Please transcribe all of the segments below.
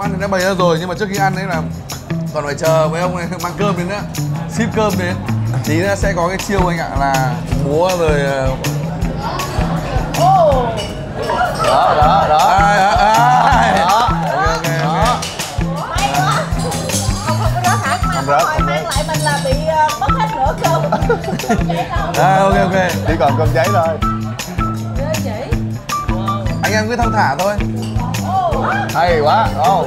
ăn thì đã bày ra rồi, nhưng mà trước khi ăn đấy là còn phải chờ mấy ông này mang cơm đến nữa, ship cơm đến. Tí nữa sẽ có cái chiêu anh ạ, là múa rồi. Đó. Đó. Không rớt. Mang lại mình là bị mất hết nửa cơm. Ok. Chỉ còn cơm giấy thôi. Anh em cứ thong thả thôi. Hay quá.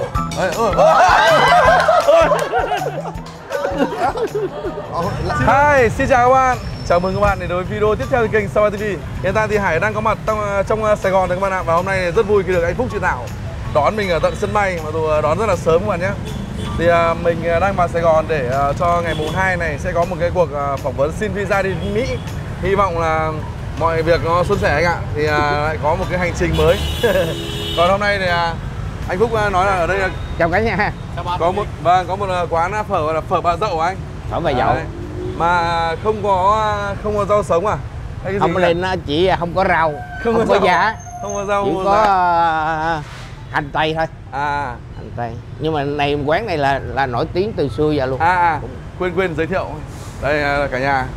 Hi, xin chào các bạn. Chào mừng các bạn đến với video tiếp theo trên kênh Sapa TV. Hiện tại thì Hải đang có mặt trong Sài Gòn rồi các bạn ạ. Và hôm nay rất vui khi được anh Phúc chị Thảo đón mình ở tận sân bay, mặc dù đón rất là sớm các bạn nhé. Thì mình đang vào Sài Gòn để cho ngày mùng 2 này sẽ có một cái cuộc phỏng vấn xin visa đi Mỹ. Hy vọng là mọi việc nó suôn sẻ anh ạ. Thì lại có một cái hành trình mới. Còn hôm nay thì anh Phúc nói là ở đây là chào cả nhà. có một quán phở gọi là phở Bà Dậu anh. Phở Bà Dậu. Mà không có rau sống à? Hay cái Không lên nó chỉ không có rau, không có giá, không có rau, chỉ có hành tây thôi. Hành tây. Nhưng mà này quán này là nổi tiếng từ xưa giờ luôn. Quên giới thiệu. Đây là cả nhà.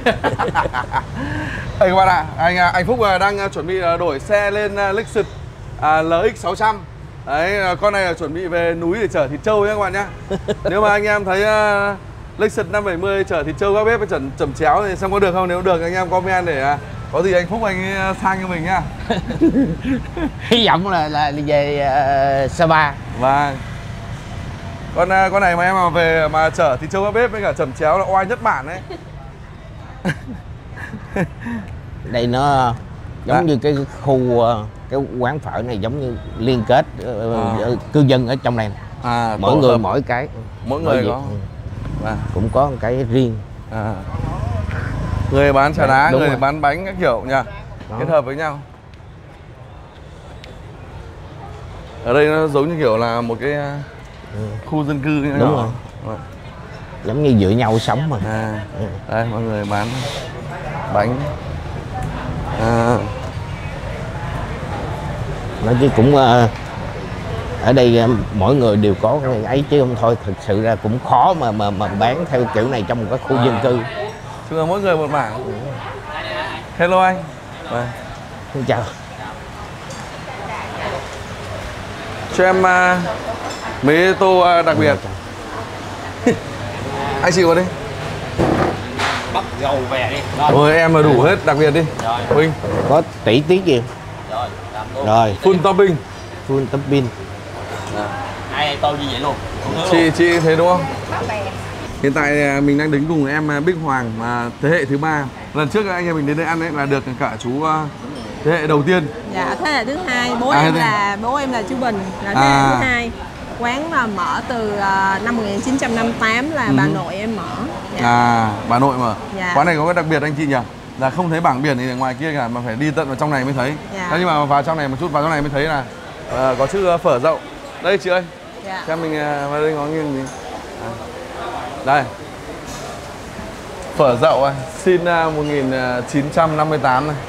Đây các bạn ạ, anh Phúc đang chuẩn bị đổi xe lên Lexus LX600. Đấy, con này là chuẩn bị về núi để chở thịt trâu nhé các bạn nhé. Nếu mà anh em thấy Lexus 570 chở thịt trâu các bếp với chẩm chéo thì xem có được không? Nếu được anh em comment để có gì anh Phúc anh sang cho mình nhá. Hy vọng là về Sapa. Vâng. Con này mà em mà về mà chở thịt trâu các bếp với cả chẩm chéo là oai nhất bản đấy. Đây nó giống như cái khu cái quán phở này giống như liên kết cư dân ở trong này. Mỗi người mỗi cái. Mỗi người có. Cũng có một cái riêng. Người bán trà đá, người rồi. bán bánh các kiểu nha. Kết hợp với nhau. Ở đây nó giống như kiểu là một cái khu dân cư nhỏ. Đúng rồi. Giống như dựa nhau sống mà. Đây mọi người bán bánh. Nói chứ cũng ở đây mỗi người đều có cái ấy chứ không thôi, thực sự ra cũng khó mà bán theo kiểu này trong một cái khu dân cư. Chứ là mỗi người một mảng. Hello anh. Xin chào. Cho em mấy tô đặc biệt. Anh chịu vào đi. Bắt gầu về đi. Rồi em mà đủ hết đặc biệt đi. Huynh. Có tỷ tiết gì? Rồi. Full topping. Full topping. Hai tô như vậy luôn. Chị thấy đúng không? Hiện tại mình đang đứng cùng em Bích Hoàng mà thế hệ thứ 3. Lần trước anh em mình đến đây ăn ấy là được cả chú thế hệ đầu tiên. Dạ, thế hệ thứ 2. Bố em là chú Bình, là thế hệ thứ 2. Quán mà mở từ năm 1958 là bà nội em mở. Bà nội mở. Quán này có cái đặc biệt anh chị nhỉ? Là không thấy bảng biển thì ở ngoài kia cả mà phải đi tận vào trong này mới thấy. Thế nhưng mà vào trong này một chút, vào trong này mới thấy là có chữ phở Dậu. Đây chị ơi. Cho mình vào đây ngó nghiêng gì. Đây. Phở Dậu xin 1958 này.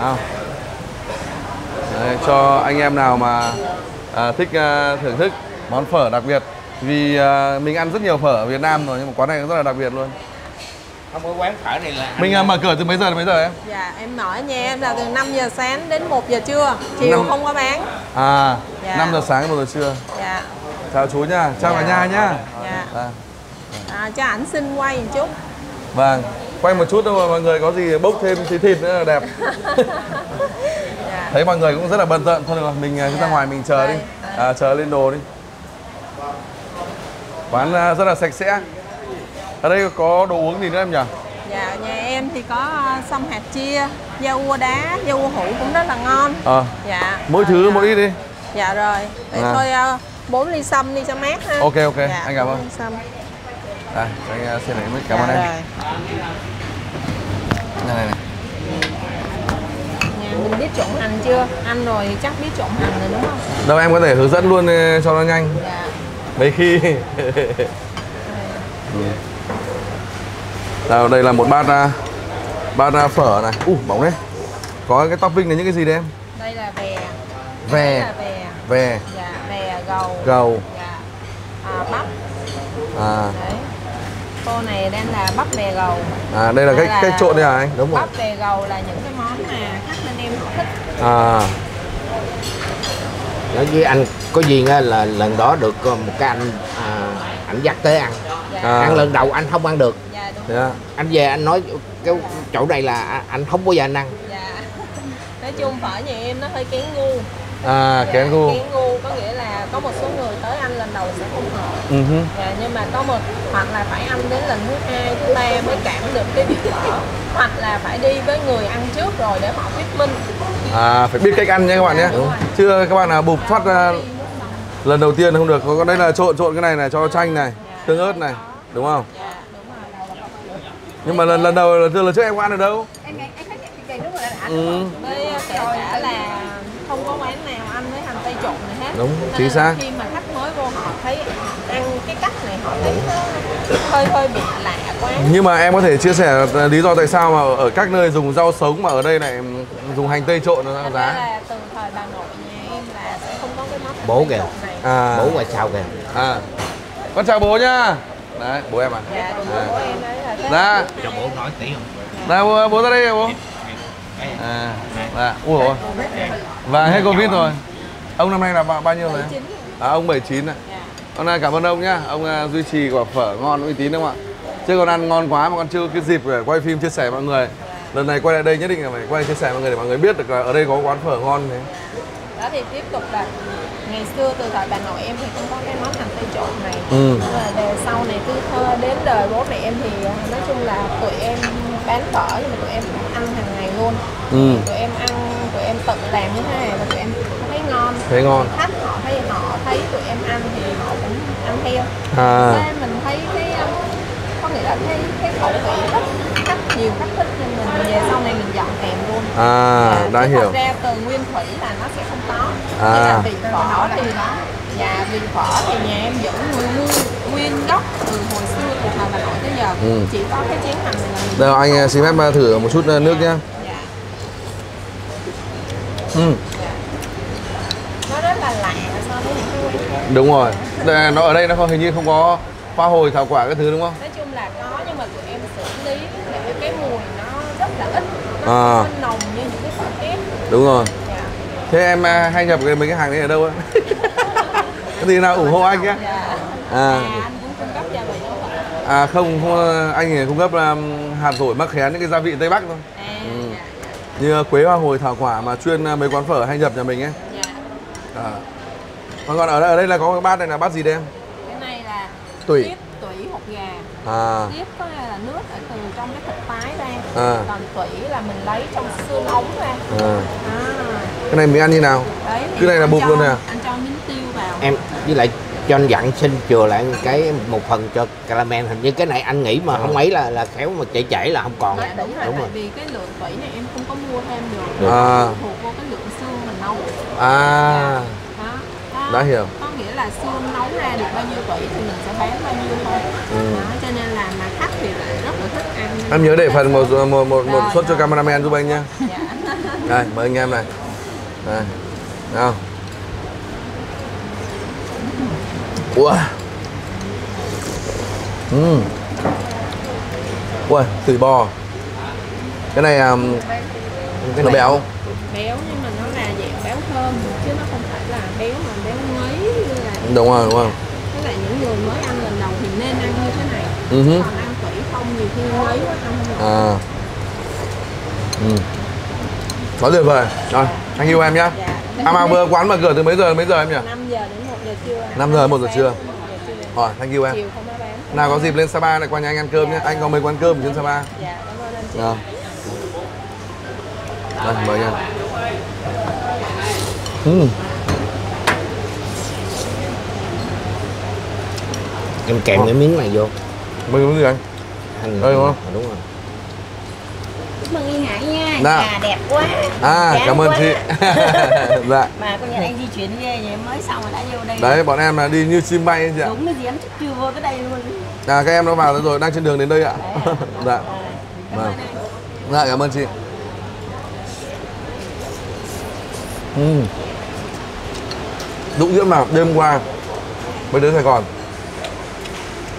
Đấy, cho anh em nào mà thích thưởng thức món phở đặc biệt. Vì mình ăn rất nhiều phở ở Việt Nam rồi nhưng mà quán này rất là đặc biệt luôn. Không, cái quán phở này là mình mở cửa từ mấy giờ đến mấy giờ em? Dạ, em mở ở nhà em là từ 5 giờ sáng đến 1 giờ trưa. Chiều không có bán. 5 giờ sáng 1 giờ trưa. Dạ. Chào chú nha, chào cả nhà nhá. Cho ảnh xin quay một chút. Vâng, quay một chút thôi mà mọi người có gì bốc thêm tí thịt nữa là đẹp. Thấy mọi người cũng rất là bận rộn, thôi được rồi, mình ra ngoài mình chờ đi. Chờ lên đồ đi. Quán rất là sạch sẽ. Ở đây có đồ uống gì nữa em nhỉ? Dạ, nhà em thì có sâm hạt chia, da ua đá, da ua hũ cũng rất là ngon. Dạ. Mỗi thứ một ít đi. Dạ rồi. Vậy thôi 4 ly sâm đi cho mát ha. Ok, dạ, anh cảm ơn. Đây, anh xin lấy mic, cảm ơn em. Này. Nhà mình biết trộn hành chưa? Ăn rồi thì chắc biết trộn hành rồi đúng không? Đâu em có thể hướng dẫn luôn cho nó nhanh. Dạ. Mấy khi đây là một bát phở này. Bóng đấy. Có cái topping là những cái gì đấy em? Đây là Về. Dạ, về gầu. Gầu. Dạ. Đấy. Tô này đang là bắp bè gầu. À đây là cách trộn đây hả anh? Đúng rồi. Bắp bè gầu là những cái món mà khách bên em họ thích. Nói với anh có duyên á, là lần đó được một cái anh ảnh dắt tới ăn. Ăn lần đầu anh không ăn được. Dạ đúng rồi. Anh về anh nói cái chỗ này là anh không bao giờ anh ăn. Dạ. Nói chung phở nhà em nó hơi kén gu. Kén gu. Kén gu có nghĩa là có một số người tới ăn lần đầu sẽ không hợp. Nhưng mà có một hoặc là phải ăn đến lần thứ 2, thứ 3 mới cảm được cái vị phở, hoặc là phải đi với người ăn trước rồi để họ thuyết minh. Phải biết cách ăn nha các bạn nhé. Chưa các bạn là bụp phát lần đầu tiên không được. Còn đây là trộn cái này cho chanh này, tương ớt này, đúng không? Dạ, đúng rồi. Nhưng mà lần đầu lần trước em có ăn ở đâu? Em khách sạn nước rồi anh. Với kể cả là không có quán nào ăn với hành tây trộn này hết. Đúng, chính xác. Khi mà khách mới vô họ thấy ăn cái cách này họ thấy nó hơi bị lạ quá. Nhưng mà em có thể chia sẻ lý do tại sao mà ở các nơi dùng rau sống mà ở đây lại dùng hành tây trộn nó giá? Là từ thời bà nội nhà em là sẽ không có cái món hành Bố tây kìa. trộn này. Bố ngoài sau kìa. Con chào bố nhá. Đấy, bố em à? Dạ, đúng bố em đấy là thế. Dạ. Cho bố nói tí không? Dạ, bố ra đây bố. Ui dồi. Và hết Covid rồi. Ông năm nay là bao nhiêu rồi? Ông 79 ạ. Hôm nay cảm ơn ông nhá. Ông duy trì quả phở ngon uy tín đúng không ạ? Chứ còn ăn ngon quá mà còn chưa cái dịp để quay phim chia sẻ với mọi người. Lần này quay lại đây nhất định là phải quay chia sẻ với mọi người để mọi người biết được là ở đây có quán phở ngon thế. Đó thì tiếp tục là ngày xưa từ thời bà nội em thì không có cái món hành tây trộn này. Về sau này cứ đến đời bố mẹ em thì nói chung là tụi em bán phở nhưng mà tụi em ăn hàng ngày luôn. Tụi em ăn, tụi em tự làm như thế này và tụi em thấy ngon. Thấy ngon. Khách họ thấy tụi em ăn thì họ cũng ăn theo. Nên mình thấy cái có nghĩa là cái khẩu vị khách nhiều khách thích nên mình về sau này mình dọn kèm luôn. Đã hiểu. Thật ra từ nguyên thủy là nó sẽ không có. Như là vị phở thì vị phở thì nhà em vẫn nguyên gốc từ hồi xưa từ thời bà nội tới giờ. Chỉ có cái chén hành này là Đâu anh xin phép thử một chút nước nhá. Nó rất là lạ so với những cái quán khác. Đúng rồi. Nó ở đây nó hình như không có hoa hồi thảo quả cái thứ đúng không? Nói chung là có nhưng mà tụi em xử lý để cái mùi nó rất là ít, nó không nồng như những cái phở khác. Đúng rồi. Thế em hay nhập mấy cái hàng này ở đâu á? Cái gì nào ủng hộ anh nhé. Anh cũng cung cấp gia vị đâu không anh thì cung cấp hạt dổi mắc khén những cái gia vị Tây Bắc thôi. Như quế hoa hồi thảo quả mà chuyên mấy quán phở hay nhập nhà mình ấy. Còn ở đây là có cái bát này là bát gì đây em? Cái này là tủy hột gà. Tiếp có là nước ở từ trong cái thịt tái ra. Còn tủy là mình lấy trong xương ống ra. Cái này mình ăn như nào? Đấy, cái này là bụp luôn nè. Anh cho miếng tiêu vào. Em với lại cho anh dặn xin chừa lại cái một phần cho caramel, hình như cái này anh nghĩ mà không ấy là khéo mà chảy là không còn. Dạ đúng rồi, tại vì cái lượng tủy này em không có mua thêm được. Thuộc vô cái lượng xương mình nấu. Đã hiểu. Có nghĩa là xương nấu ra được bao nhiêu tủy thì mình sẽ bán bao nhiêu thôi. Cho nên là mà khách thì lại rất là thích ăn. Em nhớ để phần một suất cho cameraman giúp anh nhá. Đây, mời anh em này. Đây. Nào. Ui, tủy bò. Cái này nó béo không? Béo nhưng mà nó là dạng béo thơm chứ nó không phải là béo mà béo ngấy như là. Đúng rồi. Với lại những người mới ăn lần đầu thì nên ăn như thế này. Còn ăn tủy không nhiều khi ngấy quá ăn không được. Quá tuyệt vời. Rồi, anh yêu em nhá. Mà vừa quán mở cửa từ mấy giờ em nhỉ? 5 giờ đến 1 giờ trưa. 5 giờ đến 1 giờ trưa. Rồi, thank you em. Chiều không có bán. Nào có dịp lên Sapa lại qua nhà anh ăn cơm nhé. Anh có mấy quán cơm ở trên Sapa. Dạ, cảm ơn anh chị. Đây, mời nha. Em kèm cái miếng này vô. Mời gì anh? Đây đúng không? Đúng rồi. Chúc mừng Yên Hải nha. Nhà đẹp quá. Cảm ơn chị. Dạ. Mà con nhà anh di chuyển ghê vậy mới xong rồi đã vô đây. Đấy, bọn em là đi như chim bay anh chị ạ. Đúng cái gì em chưa vô tới đây luôn. Các em nó vào rồi, đang trên đường đến đây ạ. Dạ. Dạ, cảm ơn chị. Dũng Diễm mà đêm qua mới đến Sài Gòn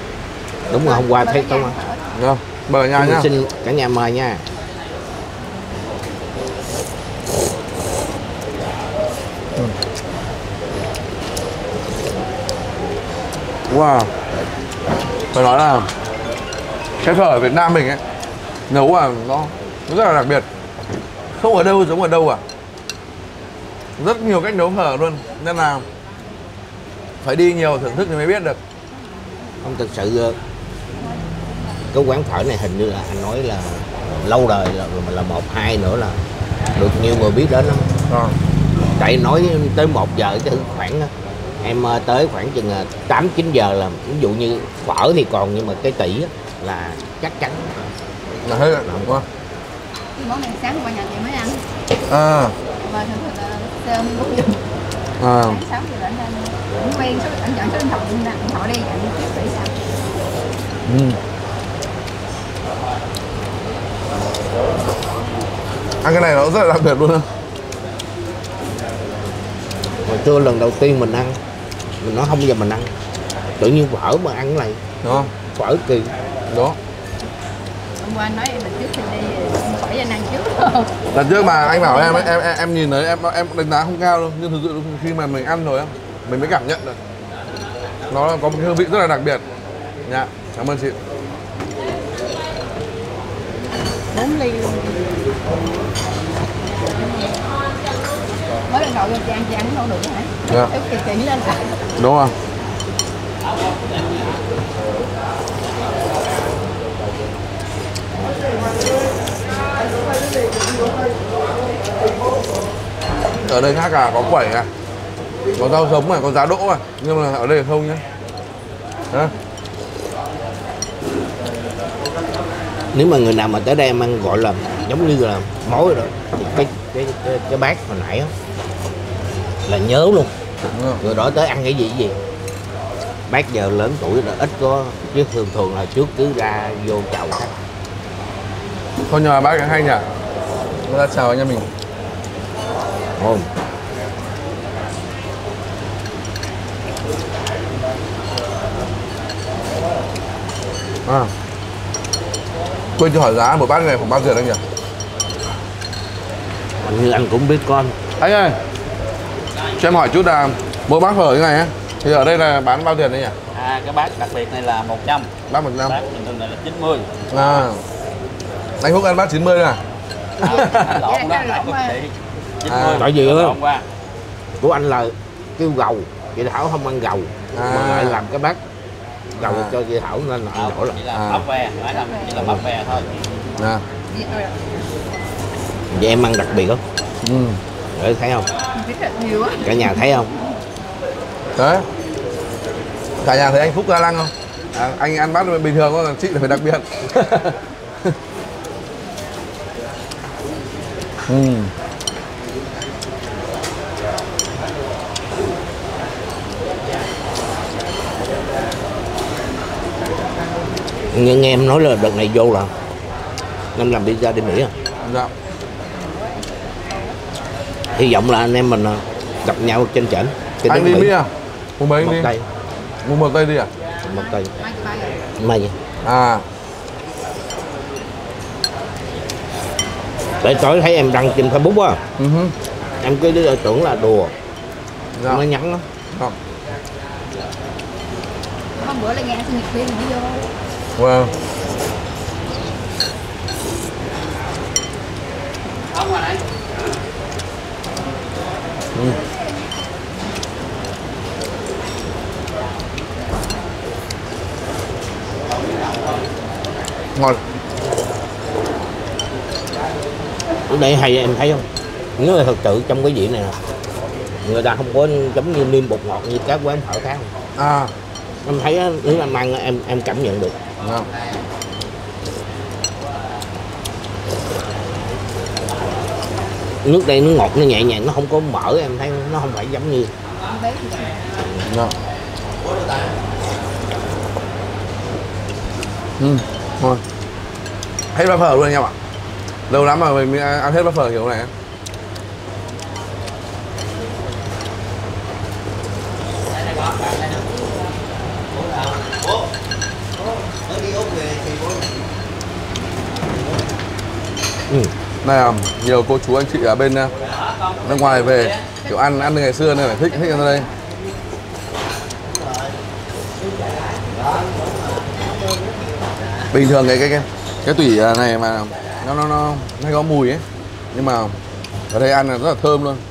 Đúng rồi, hôm qua thấy không? Được, mời nhà nhá. Xin cả nhà mời nha. Wow, phải nói là cái phở ở Việt Nam mình ấy nấu nó rất là đặc biệt, không ở đâu giống ở đâu rất nhiều cách nấu phở luôn, nên là phải đi nhiều thưởng thức thì mới biết được. Không, thực sự cái quán phở này hình như là anh nói là lâu đời là 1-2 nữa là được nhiều người biết đến lắm. Tại nói tới 1 giờ chứ khoảng em tới khoảng chừng 8-9 giờ là ví dụ như phở thì còn, nhưng mà cái tỉ là chắc chắn là hết rồi, đúng không? Món này sáng qua nhà chị mới ăn. Mà thường là sơm bún dùm. Sáng 6 giờ anh cũng quen số anh chọn số điện thoại đi nhận tiếp vậy sao? Ăn cái này nó rất là đặc biệt luôn. Hồi xưa lần đầu tiên mình ăn, mình nói không giờ mình ăn, tự nhiên phở mà ăn cái này, đúng không? Phở kỳ. Đó. Hôm qua anh nói em mình trước khi đi khỏi anh ăn trước. Lần trước mà anh bảo em nhìn thấy em đánh giá không cao đâu, nhưng thực sự khi mà mình ăn rồi á, mình mới cảm nhận được nó có một cái hương vị rất là đặc biệt. Dạ, cảm ơn chị. 4 ly luôn. Mới lần đầu vô chị ăn cũng đâu được hả? Dạ. Theo kỳ kỹ lên lại. Đúng không? Ở đây khác cả, có quẩy này, có rau sống này, có giá đỗ này, nhưng mà ở đây không nhá. Đó. Nếu mà người nào mà tới đây em ăn gọi là giống như là mối rồi đó, thì cái bát hồi nãy đó, là nhớ luôn. Người đó tới ăn cái gì bác giờ lớn tuổi là ít có, chứ thường là trước cứ ra vô chào khách. Thôi nhờ bác hay nhỉ, người ta chào anh em mình. Ngon. Quên chưa hỏi giá một bát này khoảng bao tiền anh nhỉ? Như anh cũng biết con. Anh ơi, cho em hỏi chút là mỗi bát phở như này á, thì ở đây là bán bao tiền đấy nhỉ? Cái bát đặc biệt này là 100. Bát 100. Bát bình thường này là 90. Anh Phúc ăn bát 90 nè. Lộn đó, lộn quá. 90. Tại vì lộn qua. Của anh là kêu gầu, chị Thảo không ăn gầu, mà lại làm cái bát gầu cho chị Thảo nên là ăn đổ là. Chỉ là bắp ve, nói là chỉ là bắp ve thôi. Vậy em ăn đặc biệt không? Để thấy không? Nhiều á. Cả nhà thấy không? Đấy. Cả nhà thấy anh Phúc ra lăng không? Anh ăn bát bình thường thôi, chị là phải đặc biệt. Nghe em nói là đợt này vô là em làm đi ra đi Mỹ à? Dạ. Hy vọng là anh em mình gặp nhau trên trển. Anh đi Mỹ à? Mùng mấy anh đi? Tây. Mùng 1 Tây đi à? Một Tây. Mai vậy? Để tối thấy em đăng trên Facebook á. Em cứ tưởng là đùa. Nó nhắn lắm. Hôm bữa lại nghe sinh nhật viên mới vô. Wow. Không mà này. Ngon. Ở đây hay em thấy không? Nếu là thật sự trong cái vị này nè, người ta không có giống như niêm bột ngọt như các quán phở khác. Em thấy nếu em ăn em cảm nhận được. Nước đây nó ngọt, nó nhẹ nhàng, nó không có mỡ, em thấy nó không phải giống như. Ngon. Hết bát phở luôn anh em ạ. Lâu lắm mà mình ăn hết bát phở kiểu này. Này là nhiều cô chú anh chị ở bên nước ngoài về kiểu ăn từ ngày xưa nên phải thích ăn ở đây. Bình thường cái tủy này mà nó hay có mùi ấy, nhưng mà ở đây ăn là rất là thơm luôn.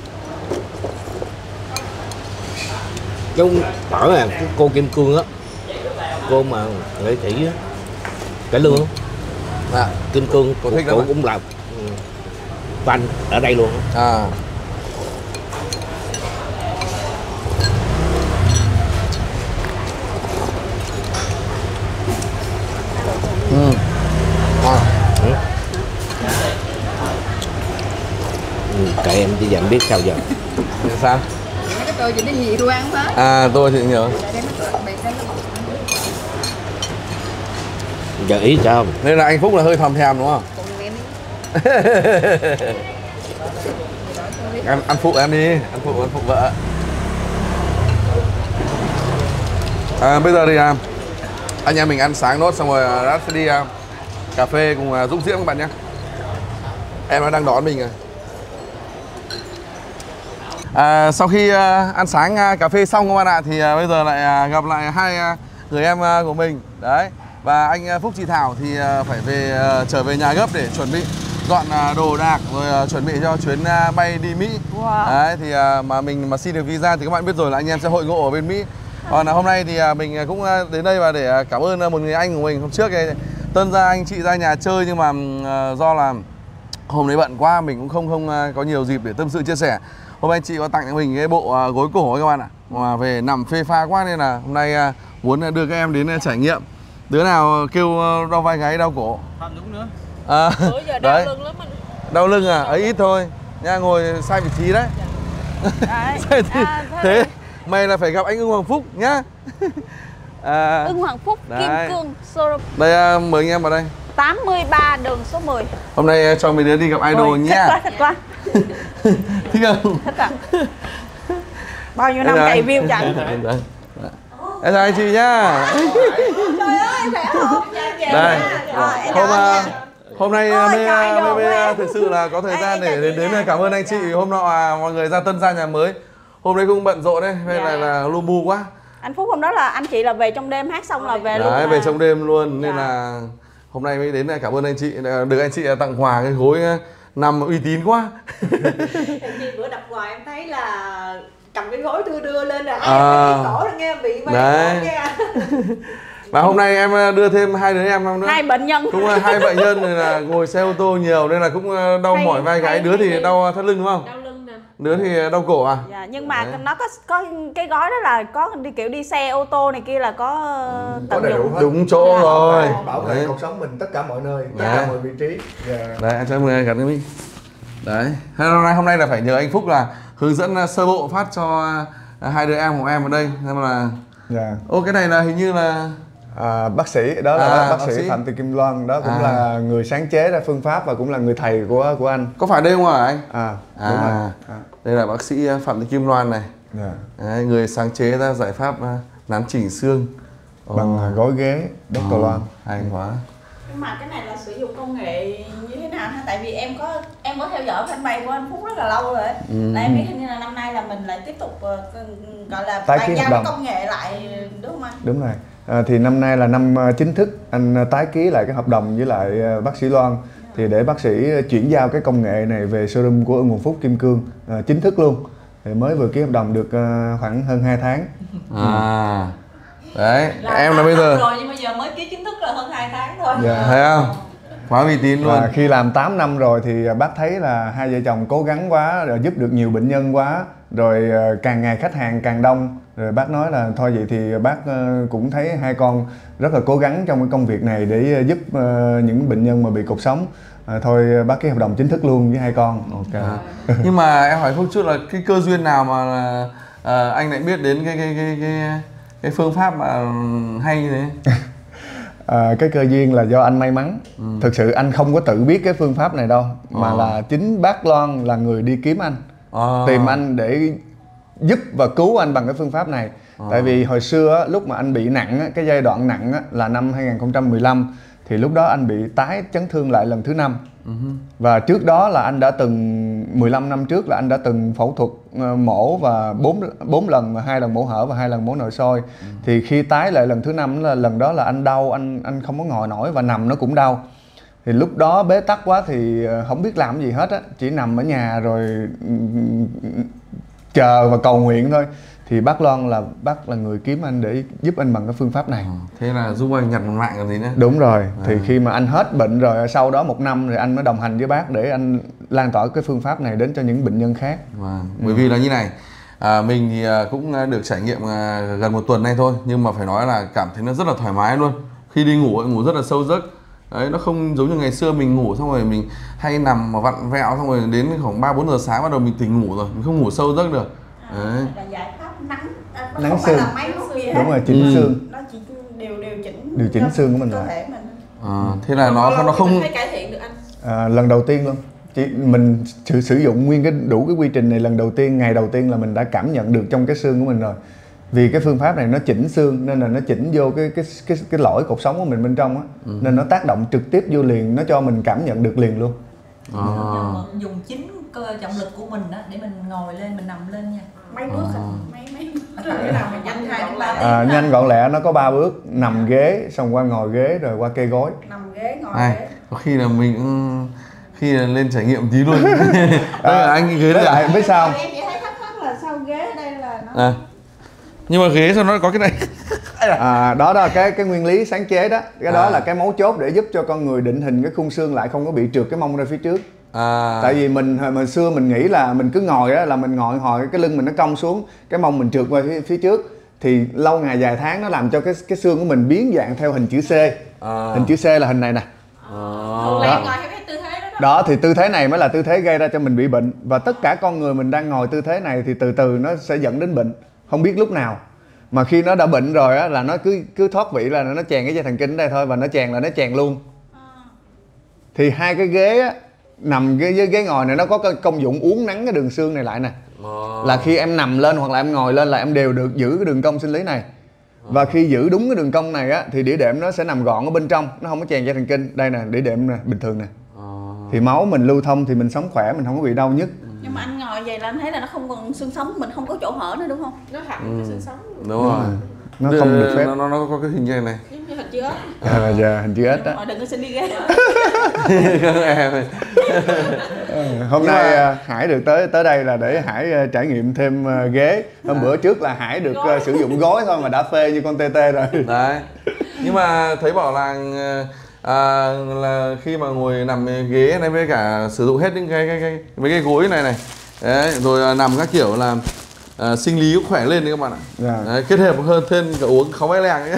Cái tỏi này cô Kim Cương á, cô mà nghệ sĩ á, Cải Lương á, Kim Cương cô thích cô cũng là fan ở đây luôn á. Kệ em chứ giờ em biết sao giờ. Sao? Cái tôi chỉ đi gì tôi ăn hết. Tôi thì nhớ. Giờ ý sao? Nên là anh Phúc là hơi thòm thèm đúng không? Ăn phụ em đi, ăn phụ vợ. Bây giờ thì anh em mình ăn sáng nốt xong rồi đã sẽ đi cà phê cùng Dũng Diễm các bạn nhé. Em đang đón mình rồi. Sau khi ăn sáng cà phê xong các bạn ạ, thì bây giờ lại gặp lại hai người em của mình đấy. Và anh Phúc chị Thảo thì phải trở về nhà gấp để chuẩn bị dọn đồ đạc rồi chuẩn bị cho chuyến bay đi Mỹ. Đấy thì mà mình mà xin được visa thì các bạn biết rồi là anh em sẽ hội ngộ ở bên Mỹ. Còn hôm nay thì mình cũng đến đây và để cảm ơn một người anh của mình. Hôm trước Tân ra anh chị ra nhà chơi, nhưng mà do là hôm đấy bận quá mình cũng không có nhiều dịp để tâm sự chia sẻ. Hôm nay chị có tặng cho mình cái bộ gối cổ các bạn ạ, mà về nằm phê pha quá nên là hôm nay muốn đưa các em đến trải nghiệm. Đứa nào kêu đau vai gáy, đau cổ? Phạm Dũng nữa. Bữa giờ đau lưng lắm anh. Đau lưng à? Ấy ít thôi nha, ngồi sai vị trí đấy. Thế mày là phải gặp anh Ưng Hoàng Phúc nhá. Ưng Hoàng Phúc, Kim Cương showroom. Đây mời anh em vào đây. 83 đường số 10. Hôm nay cho mấy đứa đi gặp idol nha. Thích quá. Thích không? Thích à. Bao nhiêu năm cày view chẳng. Em chào anh chị nhá. Trời ơi, khỏe không? Đây. Hôm nay mới thực sự là có thời gian để đến cảm ơn anh chị. Hôm nọ mọi người ra Tân ra nhà mới. Hôm nay cũng bận rộn đấy, hay là lu bu quá. Anh Phúc hôm đó là anh chị là về trong đêm, hát xong là về luôn. Đấy, về trong đêm luôn nên là hôm nay mới đến cảm ơn anh chị, được anh chị tặng quà cái gối nằm uy tín quá. Thì bữa đập quà em thấy là cầm cái gối đưa lên rồi ai cái cổ nghe bị đấy. Và hôm nay em đưa thêm hai đứa em nữa. Hai bệnh nhân. Cũng hai bệnh nhân nên là ngồi xe ô tô nhiều nên là cũng đau mỏi vai gáy. Đứa thì đau thắt lưng đúng không? Đau lưng nè. Đứa thì đau cổ à? Dạ, nhưng mà đấy. Nó có cái gói đó là có kiểu đi xe ô tô này kia là có tận dụng đúng chỗ rồi. Bảo vệ cuộc sống mình tất cả mọi nơi, tất cả mọi vị trí. Đấy, anh cho em gắn cái mic. Đấy, hôm nay là phải nhờ anh Phúc là hướng dẫn sơ bộ phát cho hai đứa em của em ở đây. Nên là cái này là hình như là bác sĩ đó là bác sĩ Phạm Thị Kim Loan, đó cũng là người sáng chế ra phương pháp và cũng là người thầy của anh. Có phải đây không hả anh? Đúng rồi. Đây là bác sĩ Phạm Thị Kim Loan này. Đấy, người sáng chế ra giải pháp nắn chỉnh xương bằng gối ghế Dr. Loan. Hay quá. Nhưng mà cái này là sử dụng công nghệ như thế nào ha? Tại vì em có theo dõi fanpage của anh Phúc rất là lâu rồi. Là em biết hình như là năm nay là mình lại tiếp tục gọi là bàn giao cái công nghệ lại đúng không anh? Đúng rồi. Thì năm nay là năm chính thức anh tái ký lại cái hợp đồng với lại bác sĩ Loan, thì để bác sĩ chuyển giao cái công nghệ này về showroom của Ưng Hoàng Phúc Kim Cương chính thức luôn. Thì mới vừa ký hợp đồng được khoảng hơn 2 tháng. Đấy, em là bây giờ rồi nhưng bây giờ mới ký chính thức là hơn 2 tháng thôi. Thấy không? Quá uy tín luôn. Khi làm 8 năm rồi thì bác thấy là hai vợ chồng cố gắng quá, rồi giúp được nhiều bệnh nhân quá, rồi càng ngày khách hàng càng đông, rồi bác nói là thôi vậy thì bác cũng thấy hai con rất là cố gắng trong cái công việc này để giúp những bệnh nhân mà bị cột sống. Thôi bác ký hợp đồng chính thức luôn với hai con. Nhưng mà em hỏi Phúc chút là cái cơ duyên nào mà anh lại biết đến cái phương pháp mà hay như thế? Cái cơ duyên là do anh may mắn. Thực sự anh không có tự biết cái phương pháp này đâu, mà là chính bác Loan là người đi kiếm anh, tìm anh để giúp và cứu anh bằng cái phương pháp này. Tại vì hồi xưa lúc mà anh bị nặng, cái giai đoạn nặng là năm 2015, thì lúc đó anh bị tái chấn thương lại lần thứ 5. Và trước đó là anh đã từng 15 năm trước là anh đã từng phẫu thuật mổ và 4 lần, 2 lần mổ hở và 2 lần mổ nội soi. Thì khi tái lại lần thứ 5 là lần đó là anh đau, anh không có ngồi nổi và nằm nó cũng đau. Thì lúc đó bế tắc quá thì không biết làm gì hết á, chỉ nằm ở nhà rồi chờ và cầu nguyện thôi. Thì bác Loan là bác là người kiếm anh để giúp anh bằng cái phương pháp này. Thế là giúp anh nhặt mạng còn gì nữa. Đúng rồi. Thì khi mà anh hết bệnh rồi, sau đó 1 năm rồi anh mới đồng hành với bác để anh lan tỏa cái phương pháp này đến cho những bệnh nhân khác. Bởi vì là như này, mình thì cũng được trải nghiệm gần 1 tuần nay thôi, nhưng mà phải nói là cảm thấy nó rất là thoải mái luôn. Khi đi ngủ rất là sâu giấc. Đấy, nó không giống như ngày xưa mình ngủ xong rồi mình hay nằm mà vặn vẹo, xong rồi đến khoảng 3-4 giờ sáng bắt đầu mình tỉnh ngủ rồi, mình không ngủ sâu giấc được. Đấy. Là giải pháp nắng xương. Đúng rồi, chỉnh xương. Nó chỉ điều chỉnh xương của mình cơ lại. thể mình. Thế là nó không thấy cải thiện được anh? Lần đầu tiên luôn. Mình sử dụng nguyên đủ cái quy trình này lần đầu tiên, ngày đầu tiên là mình đã cảm nhận được trong cái xương của mình rồi. Vì cái phương pháp này nó chỉnh xương nên là nó chỉnh vô cái lõi cột sống của mình bên trong á, nên nó tác động trực tiếp vô liền, nó cho mình cảm nhận được liền luôn. Dùng chính cơ trọng lực của mình đó để mình ngồi lên, mình nằm lên nha. Mấy bước mấy cái nào mà nhanh 2-3 tiếng. Nhanh gọn lẹ, nó có 3 bước: nằm ghế, xong qua ngồi ghế, rồi qua cây gối. Nằm ghế, ngồi ghế. Có khi là mình khi là lên trải nghiệm tí luôn. Anh ghế lại biết sao? Em chỉ thấy thắc mắc là sao ghế ở đây là nó nhưng mà ghế sao nó có cái này? Đó là cái nguyên lý sáng chế đó. Cái đó là cái mấu chốt để giúp cho con người định hình cái khung xương lại, không có bị trượt cái mông ra phía trước. Tại vì hồi xưa mình nghĩ là mình cứ ngồi đó là mình ngồi hồi cái lưng mình nó cong xuống, cái mông mình trượt qua phía trước. Thì lâu ngày vài tháng nó làm cho cái xương của mình biến dạng theo hình chữ C. Hình chữ C là hình này nè. Đó thì tư thế này mới là tư thế gây ra cho mình bị bệnh. Và tất cả con người mình đang ngồi tư thế này thì từ từ nó sẽ dẫn đến bệnh, không biết lúc nào. Mà khi nó đã bệnh rồi á là nó cứ thoát vị là nó chèn cái dây thần kinh ở đây thôi, và nó chèn là nó chèn luôn. Thì hai cái ghế á, nằm với ghế ngồi này nó có công dụng uốn nắn cái đường xương này lại nè. Là khi em nằm lên hoặc là em ngồi lên là em đều được giữ cái đường cong sinh lý này. Và khi giữ đúng cái đường cong này á thì đĩa đệm nó sẽ nằm gọn ở bên trong, nó không có chèn dây thần kinh. Đây nè, đĩa đệm nè, bình thường nè. Thì máu mình lưu thông thì mình sống khỏe, mình không có bị đau nhức. Nhưng mà anh ngồi vậy là anh thấy là nó không còn xương sống, mình không có chỗ hở nữa đúng không? Nó thẳng cái xương sống. Đúng rồi. Nó không được phép. Nó có cái hình như này. Giống như hình chữ ếch. Hình chữ ếch đó. Đừng có xin đi ghế. Hôm nay Hải được tới đây là để Hải trải nghiệm thêm ghế. Hôm bữa trước là Hải được sử dụng gối thôi mà đã phê như con TT rồi. Đấy. Nhưng mà thấy bảo là khi mà ngồi nằm ghế này với cả sử dụng hết những mấy cái gối này này. Đấy, rồi nằm các kiểu là sinh lý cũng khỏe lên đấy các bạn ạ. Đấy, kết hợp hơn thêm cả uống khóng máy lèng ấy.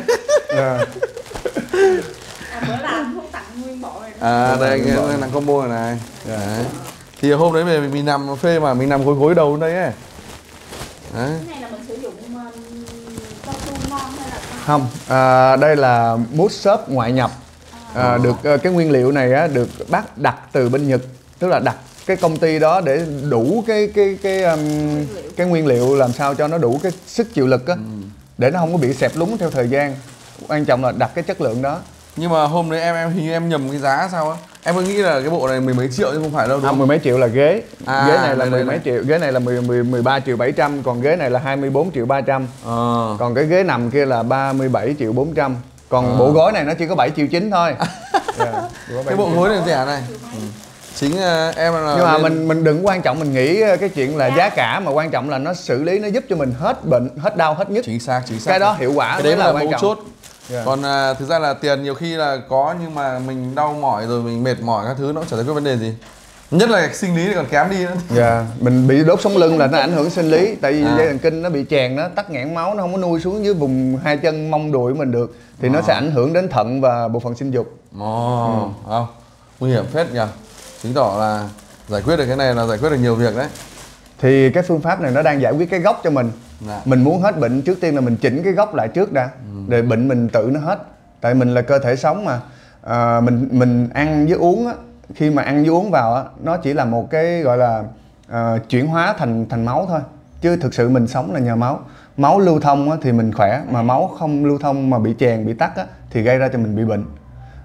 Bữa làm thuốc tặng nguyên bộ rồi. Đây anh làm combo này. Đấy. Thì hôm đấy mình nằm phê mà mình nằm gối đầu đây ấy. Đấy. Cái này là mình sử dụng cao su non hay là không? Đây là mousse xốp ngoại nhập. Được cái nguyên liệu này á được bác đặt từ bên Nhật, tức là đặt cái công ty đó để đủ cái nguyên liệu làm sao cho nó đủ cái sức chịu lực á, để nó không có bị xẹp lún theo thời gian. Quan trọng là đặt cái chất lượng đó. Nhưng mà hôm đấy em nhầm cái giá sao á? Em cứ nghĩ là cái bộ này 10 mấy triệu nhưng không phải đâu đúng không? 10 mấy triệu là ghế. Ghế này là 10 mấy triệu, ghế này là 13 triệu 700, còn ghế này là 24 triệu 300. Còn cái ghế nằm kia là 37 triệu 400. Còn bộ gối này nó chỉ có 7 triệu 9 thôi. Cái bộ gối này rẻ này. Chính em là nhưng mà mình đừng quan trọng mình nghĩ cái chuyện là giá cả, mà quan trọng là nó xử lý, nó giúp cho mình hết bệnh, hết đau, hết nhức. Chính xác. Cái đó hiệu quả, cái đấy là mấu chốt. Còn thực ra là tiền nhiều khi là có, nhưng mà mình đau mỏi rồi mình mệt mỏi các thứ nó chẳng thấy có vấn đề gì. Nhất là sinh lý còn kém đi nữa. Mình bị đốt sống lưng là nó ảnh hưởng sinh lý, tại vì dây thần kinh nó bị chèn, nó tắc nghẽn máu, nó không có nuôi xuống dưới vùng hai chân mông đùi của mình được, thì nó sẽ ảnh hưởng đến thận và bộ phận sinh dục. Không, nguy hiểm phết nhỉ. Chứng tỏ là giải quyết được cái này là giải quyết được nhiều việc đấy. Thì cái phương pháp này nó đang giải quyết cái gốc cho mình. Mình muốn hết bệnh, trước tiên là mình chỉnh cái gốc lại trước đã, để bệnh mình tự nó hết. Tại mình là cơ thể sống mà. Mình ăn với uống á, khi mà ăn với uống vào á, nó chỉ là một cái gọi là chuyển hóa thành máu thôi. Chứ thực sự mình sống là nhờ máu. Máu lưu thông á, thì mình khỏe, mà máu không lưu thông mà bị chèn, bị tắc á, thì gây ra cho mình bị bệnh.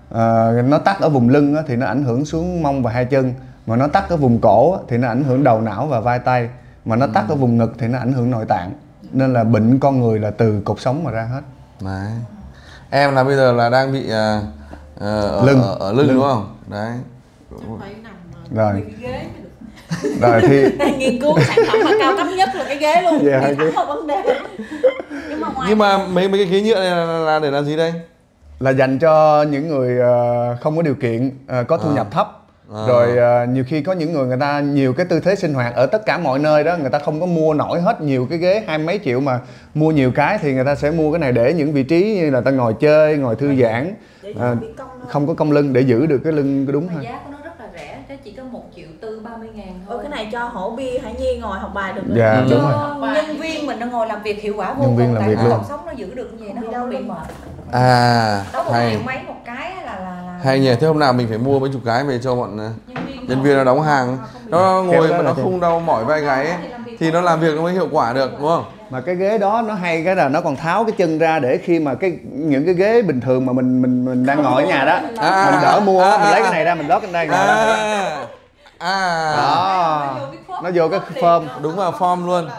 Nó tắc ở vùng lưng á, thì nó ảnh hưởng xuống mông và hai chân. Mà nó tắc ở vùng cổ á, thì nó ảnh hưởng đầu não và vai tay. Mà nó tắc ở vùng ngực thì nó ảnh hưởng nội tạng. Nên là bệnh con người là từ cột sống mà ra hết. Đấy. Em là bây giờ là đang bị ở lưng đúng không? Đấy. Rồi. Rồi thì đang nghiên cứu sản phẩm mà cao cấp nhất là cái ghế luôn. Dạ, Không có vấn đề. Nhưng mà mấy cái ghế nhựa này là để làm gì đây? là dành cho những người không có điều kiện, có thu nhập thấp. Rồi nhiều khi có những người ta nhiều cái tư thế sinh hoạt ở tất cả mọi nơi đó, người ta không có mua nổi hết nhiều cái ghế 20 mấy triệu mà mua nhiều cái, thì người ta sẽ mua cái này để những vị trí như là ta ngồi chơi, ngồi thư giãn, không có cong lưng, để giữ được cái lưng đúng mà thôi. giá của nó rất là rẻ, chứ chỉ có 1.430.000 thôi. Cái này cho Hổ Bi, Hải Nhi ngồi học bài được. Dạ đúng rồi. Cho nhân viên mình nó ngồi làm việc hiệu quả vô Nhân viên cùng, làm tại việc luôn. cuộc sống nó giữ được như vậy, nó không bị mệt. Đó, một hay. triệu mấy một cái là Hay nhỉ, thế hôm nào mình phải mua mấy chục cái về cho bọn nhân viên nó đóng hàng, nó ngồi mà nó không đau mỏi vai gáy ấy, thì nó làm việc nó mới hiệu quả được, đúng không? Mà cái ghế đó nó hay cái là nó còn tháo cái chân ra, để khi mà những cái ghế bình thường mà mình đang ngồi ở nhà đó, mình đỡ mua, mình lấy cái này ra mình lót lên đây. Đó, nó vô cái form. Đúng vào form luôn.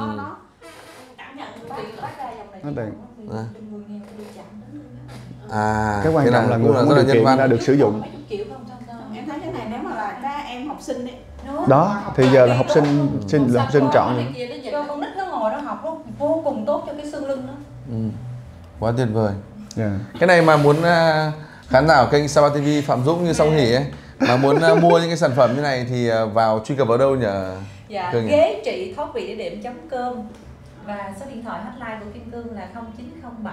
Nó tiền. Cái quan trọng là người không có điều kiện ra được sử dụng. Em thấy cái này nếu mà là các em học sinh ấy. Đó, thì giờ là học sinh chọn. Cho con nít nó ngồi nó học nó vô cùng tốt cho cái xương lưng đó. Quá tuyệt vời. Cái này mà muốn khán giả của kênh Sapa TV Phạm Dũng như Song Hỷ ấy, mà muốn mua những cái sản phẩm như này thì vào truy cập vào đâu nhỉ? Dạ, ghế trị thoát vị địa điểm.com và số điện thoại hotline của Kim Cương là 0907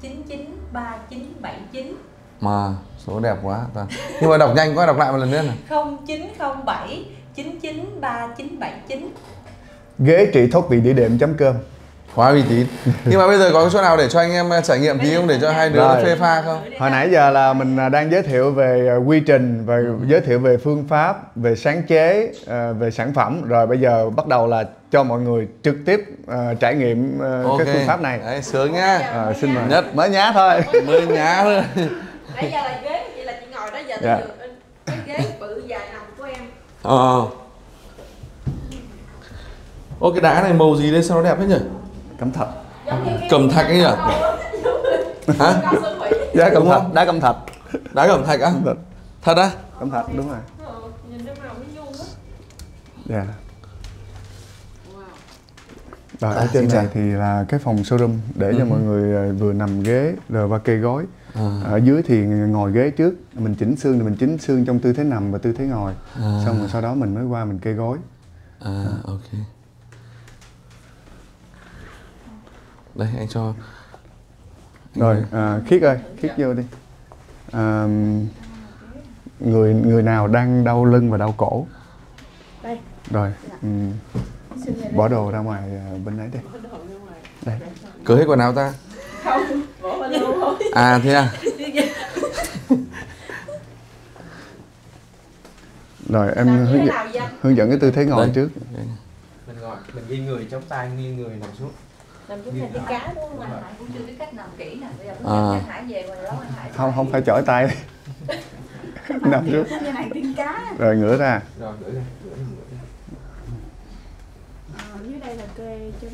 993979. Mà số đẹp quá. Nhưng mà đọc nhanh quá, đọc lại một lần nữa này. 0907 993979. Ghế trị thoát vị địa điểm.com. Quá uy tín. Nhưng mà bây giờ có cái chỗ nào để cho anh em trải nghiệm tí không, để cho hai đứa phê pha không? Hồi nãy giờ là mình đang giới thiệu về quy trình, và giới thiệu về phương pháp, về sáng chế, về sản phẩm. Rồi bây giờ bắt đầu là cho mọi người trực tiếp trải nghiệm cái phương pháp này. Đấy, sướng nhá. Xin mời. Nhất mới nhá thôi. Mới nhá thôi. Nãy giờ là ghế, vậy là chị ngồi đó, giờ Dạ. cái ghế bự dài nằm của em. Ô, cái đá này màu gì đây sao nó đẹp thế nhỉ? Cẩm thạch. Cẩm thạch ấy nhỉ? Hả? Đá cẩm thạch, đá cẩm thạch. Đá cẩm thạch á? Thật á? Cẩm thạch, đúng rồi. Nhìn nó màu mới vuông á. Dạ. Rồi ở trên này thì là cái phòng showroom để cho mọi người vừa nằm ghế rồi qua kê gối. Ở dưới thì ngồi ghế trước, mình chỉnh xương thì mình chỉnh xương trong tư thế nằm và tư thế ngồi. Xong rồi sau đó mình mới qua mình kê gối. Ok. Đây anh cho. Rồi Khiết ơi, Khiết vô đi. Người nào đang đau lưng và đau cổ? Đây. Rồi. Bỏ đồ ra ngoài bên ấy đi. Đây. Cởi hết quần áo ta? Không, bỏ bên luôn thôi. Thế à? Rồi em hướng dẫn cái tư thế ngồi trước. Mình ngồi, mình ghi người chống tay, nghiêng người nằm xuống. Nằm xuống thành cái cá đúng không? Anh Hải cũng chưa biết cách nằm kỹ nè. Bây giờ anh Hải về rồi đó, anh Hải. Không phải chỏi tay. Nằm xuống. Như này tiên cá. Rồi ngửa ra. Rồi ngửa ra. Dưới đây là kê chân.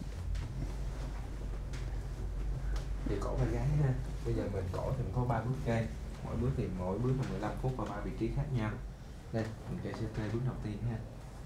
Thì cổ vai gáy ha. Bây giờ mình cổ thì mình có 3 bước kê. Mỗi bước thì mỗi bước là 15 phút và 3 vị trí khác nhau. Đây, mình kê sẽ kê bước đầu tiên ha.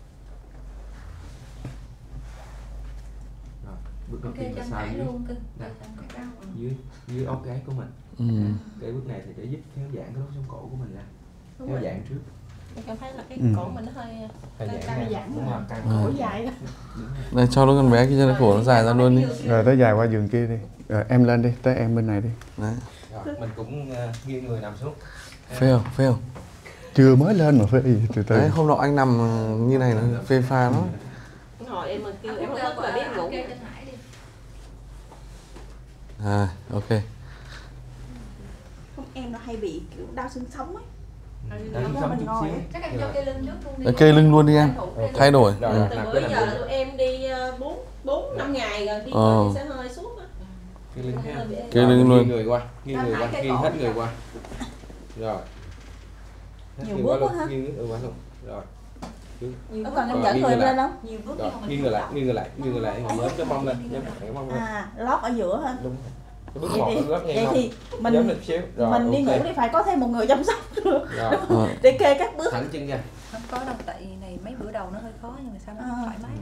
Rồi, bước đầu tiên là sao dưới dưới ốc gáy của mình. Cái bước này thì để giúp kéo giãn cái đốt sống cổ của mình ra. Kéo giãn trước. Mình cảm thấy là cái cổ mình nó hơi giãn. Đúng rồi, căng cổ dài đó. Đây cho nó con bé kia cho nó cổ nó dài ra luôn đi. Rồi tới dài qua giường kia đi. Rồi em lên đi, tới em bên này đi. Đấy. Rồi, mình cũng nghiêng người nằm xuống. Phê không? Phê không? Chưa mới lên mà phê gì từ từ. Đấy, hôm nọ anh nằm như này nó phê pha lắm. Ngồi em mà kêu em không thức là biết ngủ. Ok. Không, em nó hay bị kiểu đau xương sống ấy. Đau xương sống chút xíu. Chắc anh cho kê lưng trước luôn đi. Kê lưng luôn đi em. Thay đổi. Từ bữa giờ là tụi em đi 4-5 ngày rồi, đi sẽ hơi suốt á. Kê lưng ha. Kê lưng luôn. Nghiêng người qua, nghiêng người qua, nghiêng hết người qua. Rồi. Nhiều bước quá ha. Nghiêng quá không? Rồi. Còn em dẫn người lên không? Nhiều bước Rồi, nghiêng người lại, nghiêng người lại, nghiêng người lại, nhóm cái mông lên, nhóm cái mông lên. Lót ở giữa hả? Đúng. Cái bước một lót ngang vậy mông. thì mình Nhóm lên xíu. Rồi, mình đi ngủ thì phải có thêm một người chăm sóc nữa. Rồi. Để kê các bước. Thẳng chân ra. Không có đâu, tại vì này mấy bữa đầu nó hơi khó nhưng mà sau đó thoải mái.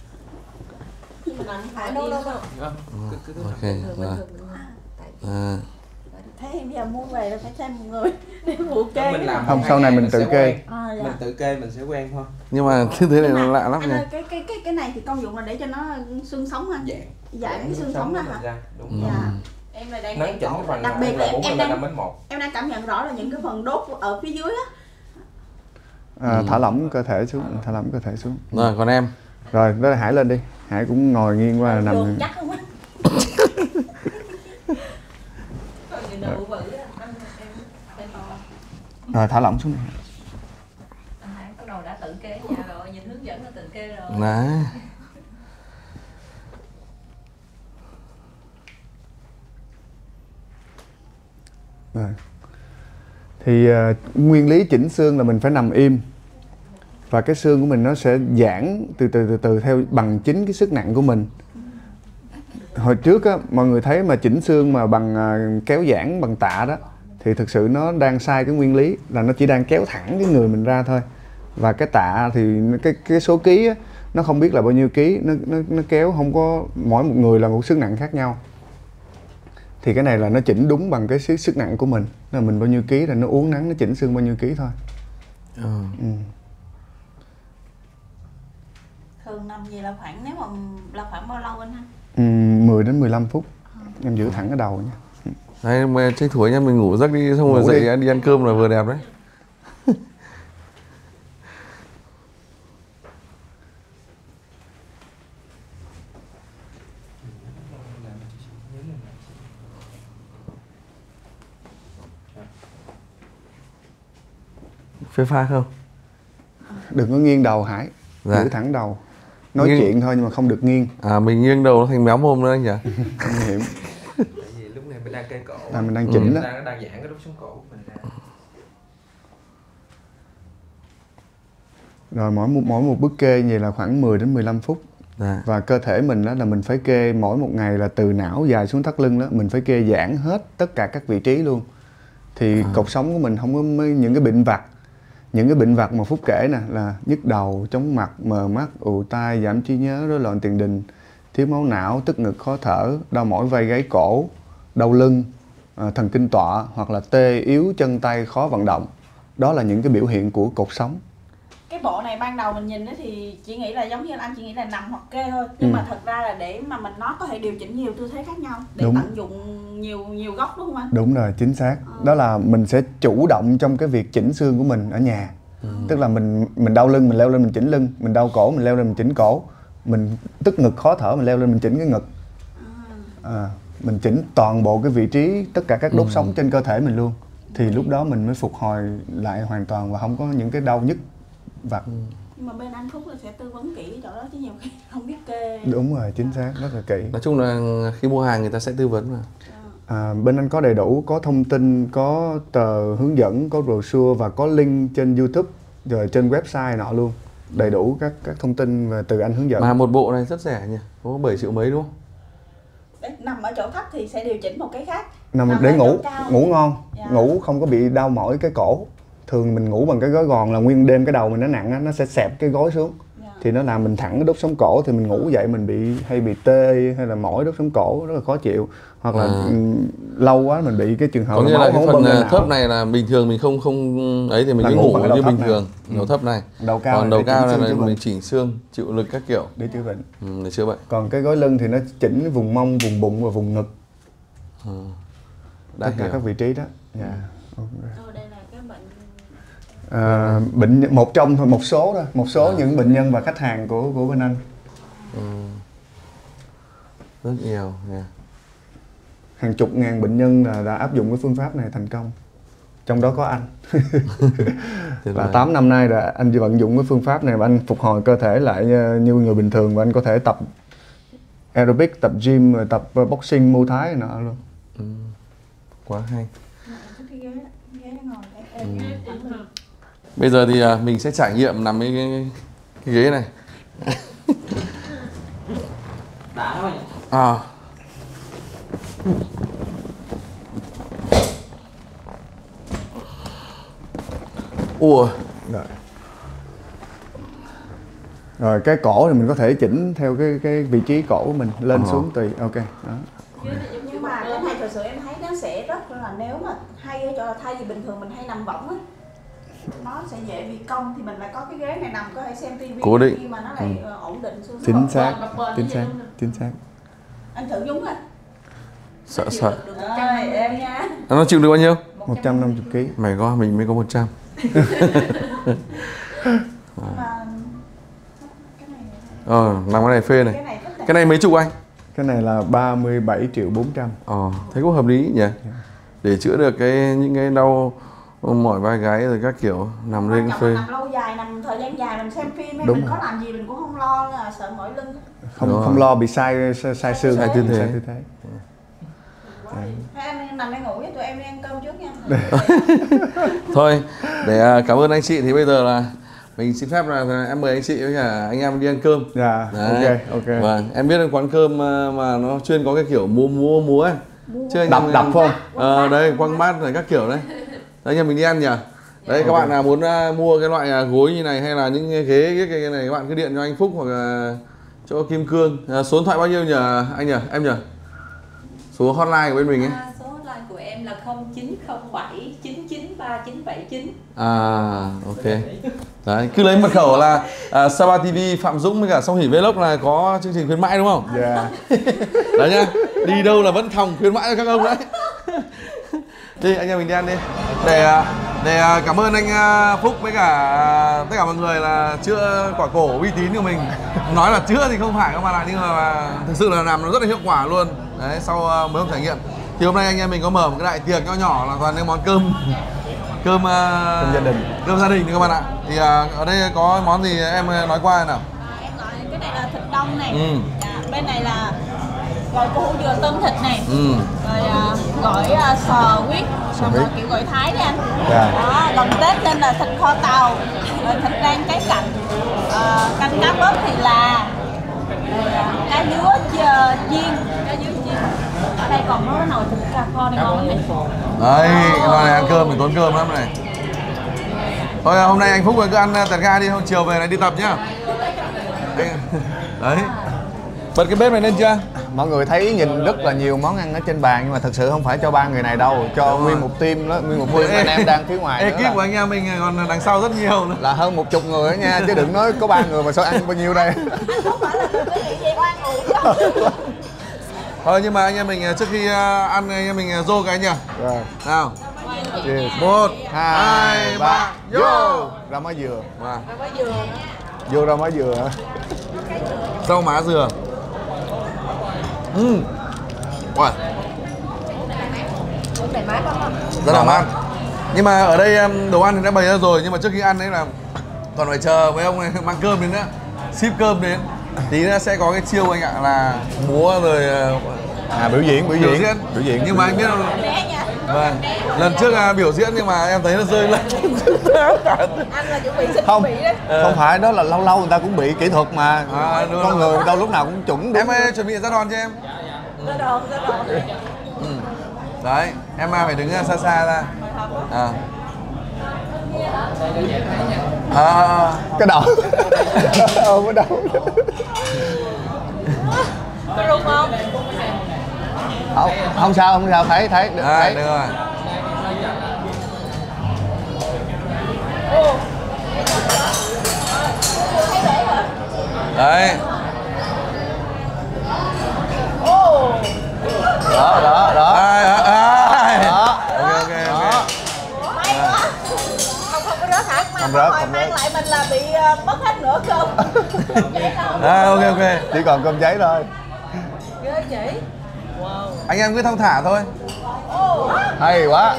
Phải đâu đâu. Ok. Thế bây giờ mua về là phải thêm một người để phụ kê. Mình làm Không, sau này mình tự kê. Mình tự kê mình sẽ quen thôi. Nhưng mà thế này nó lạ lắm anh nha. ơi, cái này thì công dụng là để cho nó xương sống ha. Giãn cái xương sống ra hả? Đúng dạ. rồi. Em là đang Nắn chỉnh cái phần đặc biệt là em đang cảm nhận rõ là những cái phần đốt ở phía dưới á. Thả lỏng cơ thể xuống, thả lỏng cơ thể xuống. Rồi còn em. Rồi, đó là Hải lên đi. Hải cũng ngồi nghiêng qua nằm. Chắc không á? Rồi thả lỏng xuống đi. Anh Hải bắt đầu đã tự kê ở nhà rồi, nhìn hướng dẫn là tự kê rồi. Đấy. Rồi. Thì nguyên lý chỉnh xương là mình phải nằm im. Và cái xương của mình nó sẽ giãn từ từ theo bằng chính cái sức nặng của mình. Hồi trước á, mọi người thấy mà chỉnh xương mà bằng kéo giãn bằng tạ đó thì thực sự nó đang sai cái nguyên lý, là nó chỉ đang kéo thẳng cái người mình ra thôi. Và cái tạ thì cái số ký á, nó không biết là bao nhiêu ký, nó kéo không có, mỗi một người là một sức nặng khác nhau. Thì cái này là nó chỉnh đúng bằng cái sức nặng của mình, là mình bao nhiêu ký là nó uốn nắn, nó chỉnh xương bao nhiêu ký thôi. Thường nằm gì là khoảng, nếu mà là khoảng bao lâu anh ha? 10 đến 15 phút. Em giữ thẳng cái đầu nha. Đấy, mà tranh thủ nha, mình ngủ giấc đi xong rồi dậy đi ăn cơm là vừa đẹp đấy. Phê pha không? Đừng có nghiêng đầu Hải. Dạ. Giữ thẳng đầu. Nói chuyện thôi nhưng mà không được nghiêng. Mình nghiêng đầu nó thành méo mồm nữa anh nhỉ? Nguy hiểm. Tại vì lúc này mình đang kê cổ. Mình đang chỉnh đó. Đang giãn cái đốt sống cổ của mình ra. Rồi mỗi một bước kê như vậy là khoảng 10 đến 15 phút. Dạ. Và cơ thể mình đó là mình phải kê mỗi một ngày là từ não dài xuống thắt lưng đó, mình phải kê giãn hết tất cả các vị trí luôn. Thì cột sống của mình không có những cái bệnh vặt. Những cái bệnh vặt mà Phúc kể nè là nhức đầu, chóng mặt, mờ mắt, ù tai, giảm trí nhớ, rối loạn tiền đình, thiếu máu não, tức ngực, khó thở, đau mỏi vai gáy cổ, đau lưng, thần kinh tọa hoặc là tê yếu chân tay, khó vận động. Đó là những cái biểu hiện của cột sống. Cái bộ này ban đầu mình nhìn thì chỉ nghĩ là giống như anh chỉ nghĩ là nằm hoặc kê thôi, nhưng mà thật ra là để mà nó có thể điều chỉnh nhiều tư thế khác nhau để tận dụng nhiều góc, đúng không anh? Đúng rồi, chính xác. Đó là mình sẽ chủ động trong cái việc chỉnh xương của mình ở nhà. Tức là mình đau lưng mình leo lên mình chỉnh lưng, mình đau cổ mình leo lên mình chỉnh cổ, mình tức ngực khó thở mình leo lên mình chỉnh cái ngực. Mình chỉnh toàn bộ cái vị trí, tất cả các đốt sống trên cơ thể mình luôn. Thì lúc đó mình mới phục hồi lại hoàn toàn và không có những cái đau nhức vặt. Nhưng mà bên anh Phúc là sẽ tư vấn kỹ cái chỗ đó chứ nhiều khi không biết kê. Đúng rồi, chính xác, rất là kỹ. Nói chung là khi mua hàng người ta sẽ tư vấn mà. Bên anh có đầy đủ, có thông tin, có tờ hướng dẫn, có brochure và có link trên YouTube rồi trên website nọ luôn. Đầy đủ các thông tin và từ anh hướng dẫn. Mà một bộ này rất rẻ nhỉ, có 7 triệu mấy đúng không? Đấy, nằm ở chỗ thấp thì sẽ điều chỉnh một cái khác. Nằm để ngủ ngon, ngủ không có bị đau mỏi cái cổ. Thường mình ngủ bằng cái gối gòn là nguyên đêm cái đầu mình nó nặng á, nó sẽ xẹp cái gối xuống. Thì nó làm mình thẳng cái đốt sống cổ, thì mình ngủ dậy mình bị tê hay là mỏi đốt sống cổ rất là khó chịu. Hoặc là lâu quá mình bị cái trường hợp có nghĩa là cái phần thấp não. này là bình thường mình không ấy thì mình cứ ngủ như bình thường, đầu thấp này. Đầu cao còn đầu cao là mình chỉnh xương, chịu lực các kiểu để chữa bệnh. Để chữa bệnh. Còn cái gối lưng thì nó chỉnh vùng mông, vùng bụng và vùng ngực. Tất cả các vị trí đó. Đây là cái bệnh bệnh một trong thôi, một số thôi, một số những bệnh nhân và khách hàng của bên anh. Rất nhiều nha. Hàng chục ngàn bệnh nhân đã áp dụng cái phương pháp này thành công, trong đó có anh. Và 8 năm nay là anh chỉ vận dụng cái phương pháp này và anh phục hồi cơ thể lại như người bình thường, và anh có thể tập aerobic, tập gym, tập boxing, mô thái nọ luôn. Quá hay. Cái ghế nó ngồi cái Bây giờ thì mình sẽ trải nghiệm nằm cái ghế này. Đã quá nhỉ? À. Ủa. Rồi cái cổ thì mình có thể chỉnh theo cái vị trí cổ của mình lên xuống tùy. Ok. Đó. Nhưng mà cái này thật sự em thấy nó sẽ rất là, nếu mà hay ở chỗ là thay vì bình thường mình hay nằm võng á, nó sẽ dễ bị cong, thì mình lại có cái ghế này nằm có thể xem tivi cố định, nhưng mà nó lại ổn định xuống. Chính xác, chính xác. Anh thử nhúng à? Sợ. Rồi em nha. Nó chịu được bao nhiêu? 150 kg. Mày có, mình mới có 100. Làm cái này phê này. Cái này mấy chục anh? Cái này là 37.400.000. Thấy cũng hợp lý nhỉ? Để chữa được những cái đau mỏi vai gáy rồi các kiểu, nằm lên phê. Nằm lâu dài, nằm thời gian dài mình xem phim hay mình có làm gì mình cũng không lo là sợ mỏi lưng. Không lo bị sai xương, sai tư thế. Anh nằm đây ngủ với tụi em đi ăn cơm trước nha. Thôi, để cảm ơn anh chị thì bây giờ là mình xin phép là em mời anh chị với cả anh em đi ăn cơm. Dạ, ok. Vâng, em biết quán cơm mà nó chuyên có cái kiểu múa ấy. Đập không? Đây, quăng mát rồi các kiểu đấy. Đấy, anh em mình đi ăn nhỉ? Đấy, các bạn nào muốn mua cái loại gối như này hay là những cái ghế cái này các bạn cứ điện cho anh Phúc hoặc là chỗ Kim Cương. Số điện thoại bao nhiêu nhỉ anh nhỉ? Em nhỉ? Số hotline của bên mình ấy. Số hotline của em là 0907 993979. Ok. Đấy, cứ lấy mật khẩu là Sapa TV Phạm Dũng với cả Song Hỷ Vlog là có chương trình khuyến mãi đúng không? Dạ. Đấy nhá, đi đâu là vẫn thòng khuyến mãi cho các ông đấy. Đi anh em mình đi ăn đi. Để cảm ơn anh Phúc với cả tất cả mọi người là chữa quả cổ uy tín của mình. Nói là chữa thì không phải các bạn ạ, nhưng mà thực sự là làm nó rất là hiệu quả luôn. Đấy, sau mấy hôm trải nghiệm thì hôm nay anh em mình có mở một cái đại tiệc nhỏ là toàn những món cơm gia đình các bạn ạ. Thì ở đây có món gì em nói qua nào. Em gọi cái này là thịt đông này. Bên này là gọi cô hủ dừa tôm thịt này. Rồi gọi sò huyết, kiểu gọi Thái đấy anh. Đó, gần Tết nên là thịt kho tàu, rồi thịt rang cái cạnh, canh cá bớp thì là cá dứa chiên. Ở đây còn có nồi thịt cà kho này ngon lắm này. Đấy, cái nồi này ăn cơm thì tốn cơm lắm này. Thôi hôm nay anh Phúc cứ ăn tẹt ga đi, hôm chiều về này đi tập nhá. Đấy. Bật cái bếp này lên chưa? Mọi người thấy nhìn rất là nhiều món ăn ở trên bàn nhưng mà thật sự không phải cho 3 người này đâu, cho nguyên một team đó, nguyên một team anh em đang phía ngoài. Ekip của anh em mình còn đằng sau rất nhiều nữa. Là hơn 10 người đó nha, chứ đừng nói có 3 người mà sao ăn bao nhiêu đây. Không phải là cái gì vậy oan uổng. Thôi nhưng mà anh em mình trước khi ăn anh em mình vô cái nhỉ? Rồi. Nào. 1, 2, 3, vô. Rau má dừa. Vô rau má dừa. Rau má dừa. Wow. Rất là ngon. Nhưng mà ở đây đồ ăn thì đã bày ra rồi, nhưng mà trước khi ăn đấy là còn phải chờ với ông này mang cơm đến nữa, ship cơm đến. Tí nữa sẽ có cái chiêu anh ạ, là múa rồi biểu diễn. Nhưng mà anh biết không? Vâng. Lần trước biểu diễn nhưng mà em thấy nó rơi lên. Anh là chuẩn bị xin Không, bị đấy. không phải, đó là lâu người ta cũng bị kỹ thuật mà. Con người đâu lúc nào cũng chuẩn đúng. Em ơi, chuẩn bị ra đòn cho em. Ra đòn. Đấy, em phải đứng xa ra. Cái đầu. Cái đầu. Có rung không? Không sao, thấy được, thấy. Được rồi. Đấy. Đó. Ok. May quá. Không có rớt hả? Không rớt. Mang lại mình là bị mất hết nửa cơm. Ok. Chỉ còn cơm giấy thôi. Ghê chị. Wow. Anh em cứ thong thả thôi. Hay quá.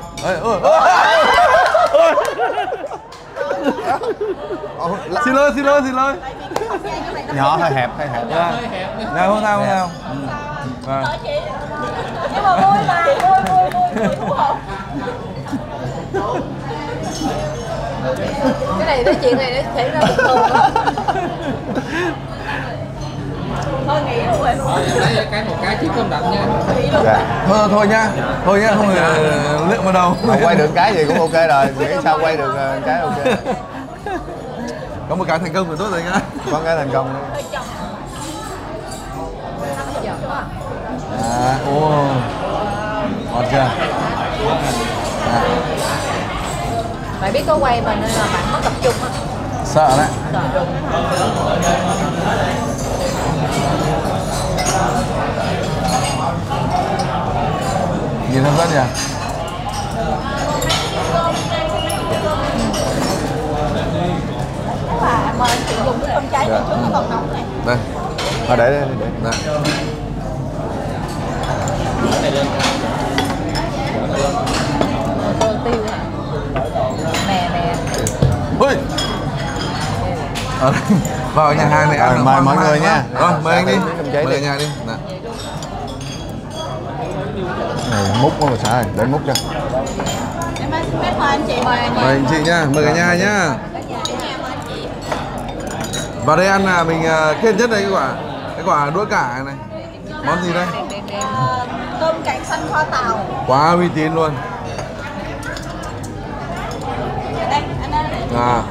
Xin lỗi. Nhỏ hơi hẹp. Không sao. Nhưng mà vui mà, vui thú hồn. này nói chuyện này nó xảy ra bình thường đó. Thôi nghỉ luôn rồi. Lấy một cái trước cơm đậm nha. Dạ. Thôi nhá, không người lượng vào đầu. Mà quay được cái gì cũng ok rồi, nghĩ sao quay được cái ok. Có một cái thành công thì tốt rồi nhá. Có cái thành công. Ô, ngon chưa? Bạn biết có quay mà nên là bạn mất tập trung á. Sợ đấy. Nhìn hấp dẫn nhỉ? Mà chị dùng cái cơm cháy này trước nó còn nóng này. Đây. Để. Đây. Tiêu hả? Nè. Ui. Vào nhà hàng này ăn. Mời mọi người nha. Rồi, mời anh đi. Mời đi. nhà đi. Này. Múc mà sao để múc cho. Em mời anh chị. Mời anh chị nha, mời cả nhà nhá. Vào đây ăn là mình kết nhất đây cái quả đũa cả này. Món gì đây? Cơm cảnh xanh kho tàu. Quá uy tín luôn. Đây, anh ơi.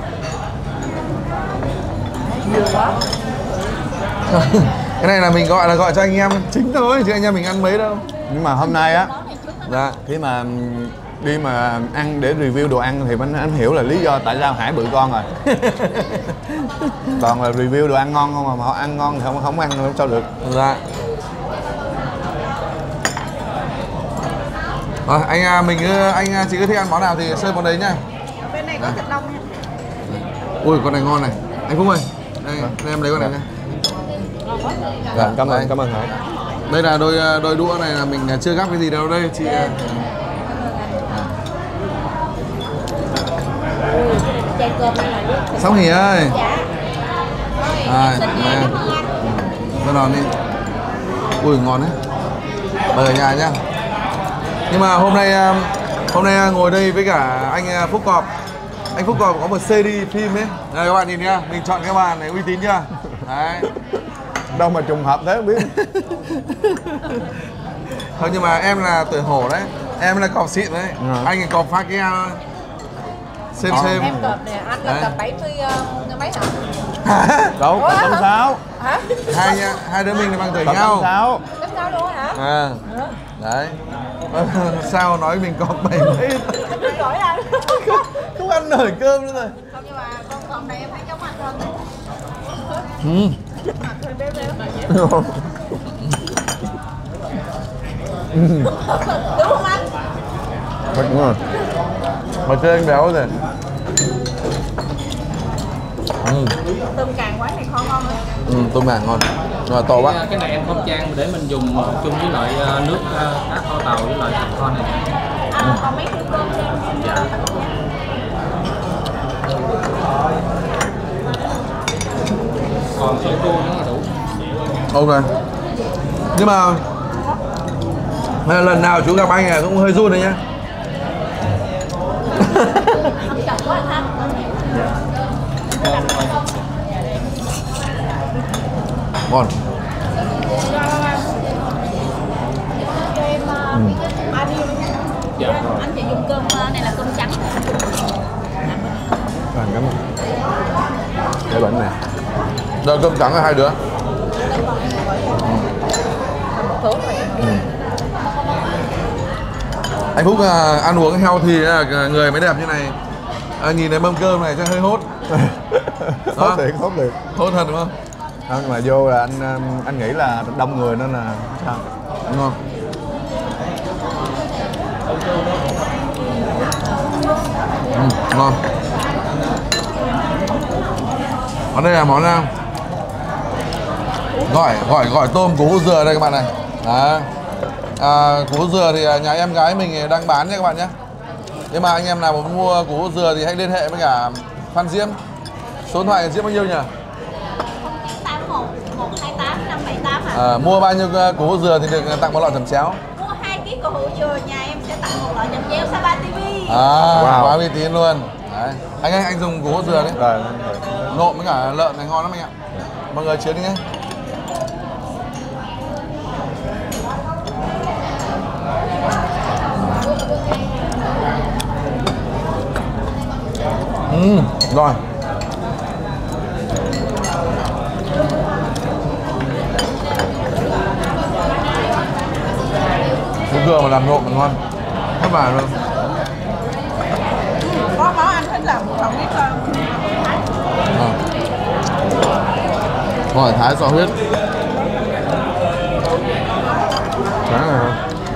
Cái này là mình gọi cho anh em chính thôi, chứ anh em mình ăn mấy đâu. Nhưng mà hôm nay á, Dạ. khi mà đi mà ăn để review đồ ăn thì anh hiểu là lý do tại sao Hải bự con rồi. Toàn là review đồ ăn ngon không mà họ ăn ngon thì không ăn sao được. Dạ. Rồi, anh chị cứ thích ăn món nào thì serve món đấy nhá. Bên này có thịt đông nha. Ui, con này ngon này. Anh Phúc ơi, đây em lấy con này nha. Dạ, cảm ơn Hải. Đây là đôi đũa này là mình chưa gắp cái gì đâu đây chị. Chai cơm này là nước. Xong Hỉ ơi. Dạ. Nó đòn đi. Ui ngon đấy. Mời ở nhà nhá. Nhưng mà hôm nay ngồi đây với cả anh Phúc Cọp. Anh Phúc Cọp có một CD phim ấy. Đây các bạn nhìn nhá, mình chọn cái bàn này uy tín chưa? Đấy. Đâu mà trùng hợp thế không biết. Thôi nhưng mà em là tuổi hổ đấy. Em là cọp xịn đấy. Anh là cọp pha kia thôi. Xem. Em cọp nè, anh là cọp 70 mấy hả? Đâu, cọp 86. Hả? Hai đứa mình là bằng tuổi Cọp nhau. 86. 86 luôn hả? Đấy. Sao nói mình cọp 70. Đổi anh. Không ăn nổi cơm nữa rồi. Không, nhưng mà con này em thấy giống anh hơn. Mặt hơi béo. Đúng không anh? Đúng rồi. Mà chơi anh béo rồi. Tôm càng quán này kho ngon hơn. Tôm càng ngon. Rồi to quá. Cái này em không chan để mình dùng chung với loại nước cá kho tàu với loại thịt kho này. Còn mấy thứ cơm cho em. Dạ. Còn sữa chua nữa là đủ. Ok. Nhưng mà lần nào chú gặp anh này cũng hơi run đấy nhá. Ngon. Cho em bao nhiêu nha. Dạ. Anh chị dùng cơm này là cơm trắng. Cảm ơn. Cái bánh này. Rồi cơm trắng là hai đứa. Anh Phúc ăn uống heo thì người mới đẹp như này. Nhìn thấy mâm cơm này chắc hơi hốt. Hốt thiệt. Hốt thật đúng không? Không, nhưng mà vô là anh nghĩ là đông người nên là sao? Đúng không? Ngon. Còn đây là món gỏi tôm của hũ dừa đây các bạn này. Đó. Củ hũ dừa thì nhà em gái mình đang bán nha các bạn nhé. Nếu mà anh em nào muốn mua củ hũ dừa thì hãy liên hệ với cả Phan Diễm. Số điện thoại Diễm bao nhiêu nhỉ? 0981 128 578 hả? Mua bao nhiêu củ hũ dừa thì được tặng một lọ chẩm chéo. Mua 2 kg củ hũ dừa nhà em sẽ tặng một lọ chẩm chéo Sapa TV. Wow. Quá uy tín luôn. Đấy. Anh ơi, anh dùng củ hốt dừa đấy. Rồi. Nộm với cả lợn này ngon lắm anh ạ. Mọi người chiến đi nhé. Rồi. Nước dừa mà làm nộm mà ngon. Các bạn luôn. Có món anh thích làm không biết không? Hỏi Thái xò huyết. Chán này.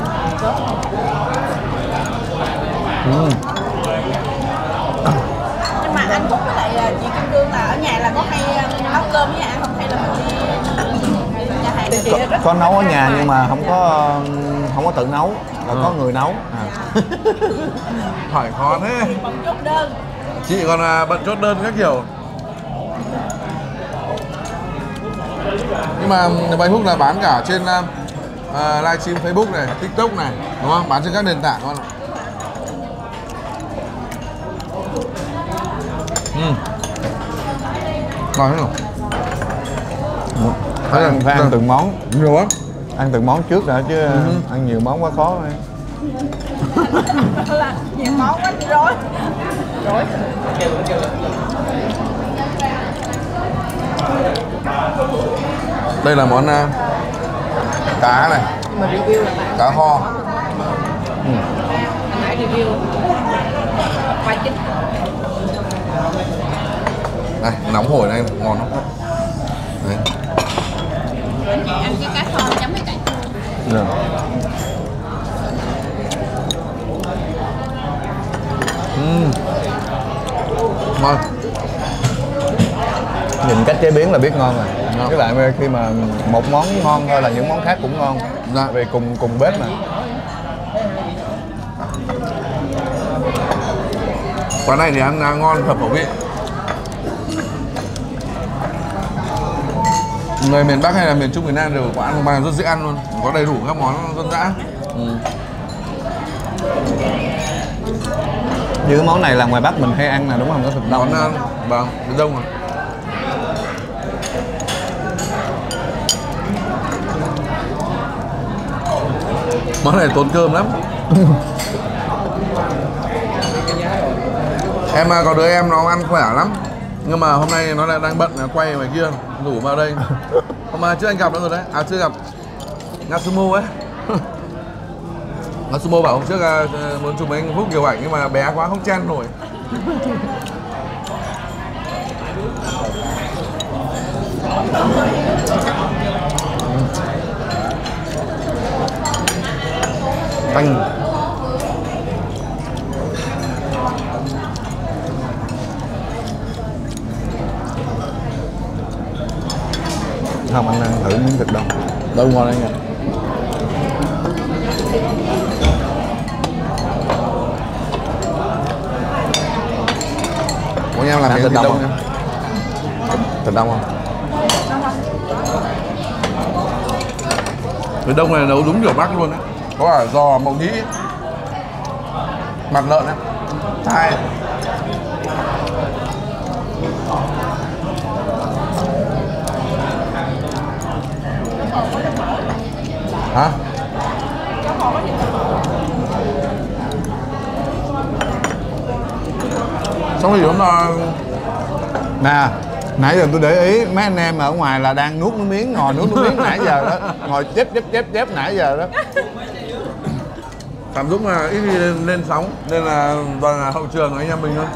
Nhưng mà anh Phúc với lại chị Kim Cương là ở nhà là có hay nấu cơm với nhà không hay là mình đi nhà hàng? Có nấu ở nhà nhưng mà không có tự nấu, là có người nấu. Hỏi khó thế. Bận chốt đơn. Chị còn bận chốt đơn các kiểu. Nhưng mà bài Phúc là bán cả trên livestream Facebook này, TikTok này, đúng không? Bán trên các nền tảng con ạ. Ngon thế nào? Phải ăn từng món. Nhiều lắm. Ăn từng món trước đã chứ ăn nhiều món quá khó thôi. Là nhiều món quá rối. Rối. Đây là món cá này. Mà review là Cá kho. phải review khoai chính. Đây, nóng hổi này ngon lắm. Đấy. Ăn cái cá kho chấm với cải chua. Rồi. Ngon. Nhìn cách chế biến là biết ngon rồi. Với lại khi mà một món ngon thôi là những món khác cũng ngon. Dạ. Vì cùng bếp mà. Quán này thì ăn ngon hợp khẩu vị. Người miền Bắc hay là miền Trung miền Nam đều có ăn mà rất dễ ăn luôn, có đầy đủ các món dân dã. Như cái món này là ngoài Bắc mình hay ăn là đúng không? Có thịt đông. Món vâng, thịt đông rồi. Món này tốn cơm lắm. Em có đứa em nó ăn khỏe lắm, nhưng mà hôm nay nó lại đang bận quay ngoài kia, rủ vào đây. Hôm trước anh gặp nó rồi đấy, chưa gặp Natsumo ấy. Natsumo bảo hôm trước muốn chụp anh Phúc nhiều ảnh nhưng mà bé quá không chen nổi. Tanh. Không, anh ăn thử miếng thịt đông. Đâu ngon anh ạ. Có em làm thịt đông nha. Thịt đông không? Thịt đông này nấu đúng kiểu Bắc luôn đấy. Có cả giò mộc nhĩ, mặt lợn đấy, thai. Hả? Xong rồi hôm nào Nè, nãy giờ tôi để ý mấy anh em ở ngoài là đang nuốt nước miếng, ngồi nuốt nước miếng nãy giờ đó, ngồi chép nãy giờ đó. Cảm xúc là ít đi lên sóng nên là toàn là hậu trường của anh em mình thôi.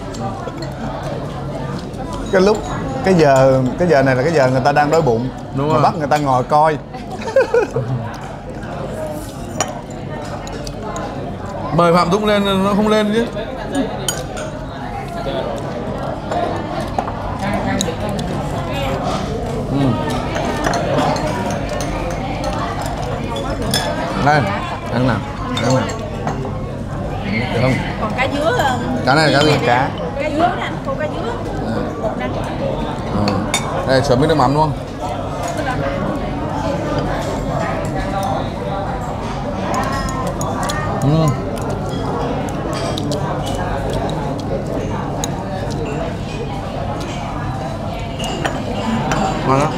Cái giờ này là cái giờ người ta đang đói bụng, đúng mà rồi. bắt người ta ngồi coi. Mời Phạm Dũng lên nó không lên chứ. Đây, Ăn nào, ăn nào. Được không? Còn cá dứa. Cá này là cá gì? Cá. Cá dứa nè, cô cá dứa. Một nè. Đây chấm với nước mắm luôn. Ngon lắm.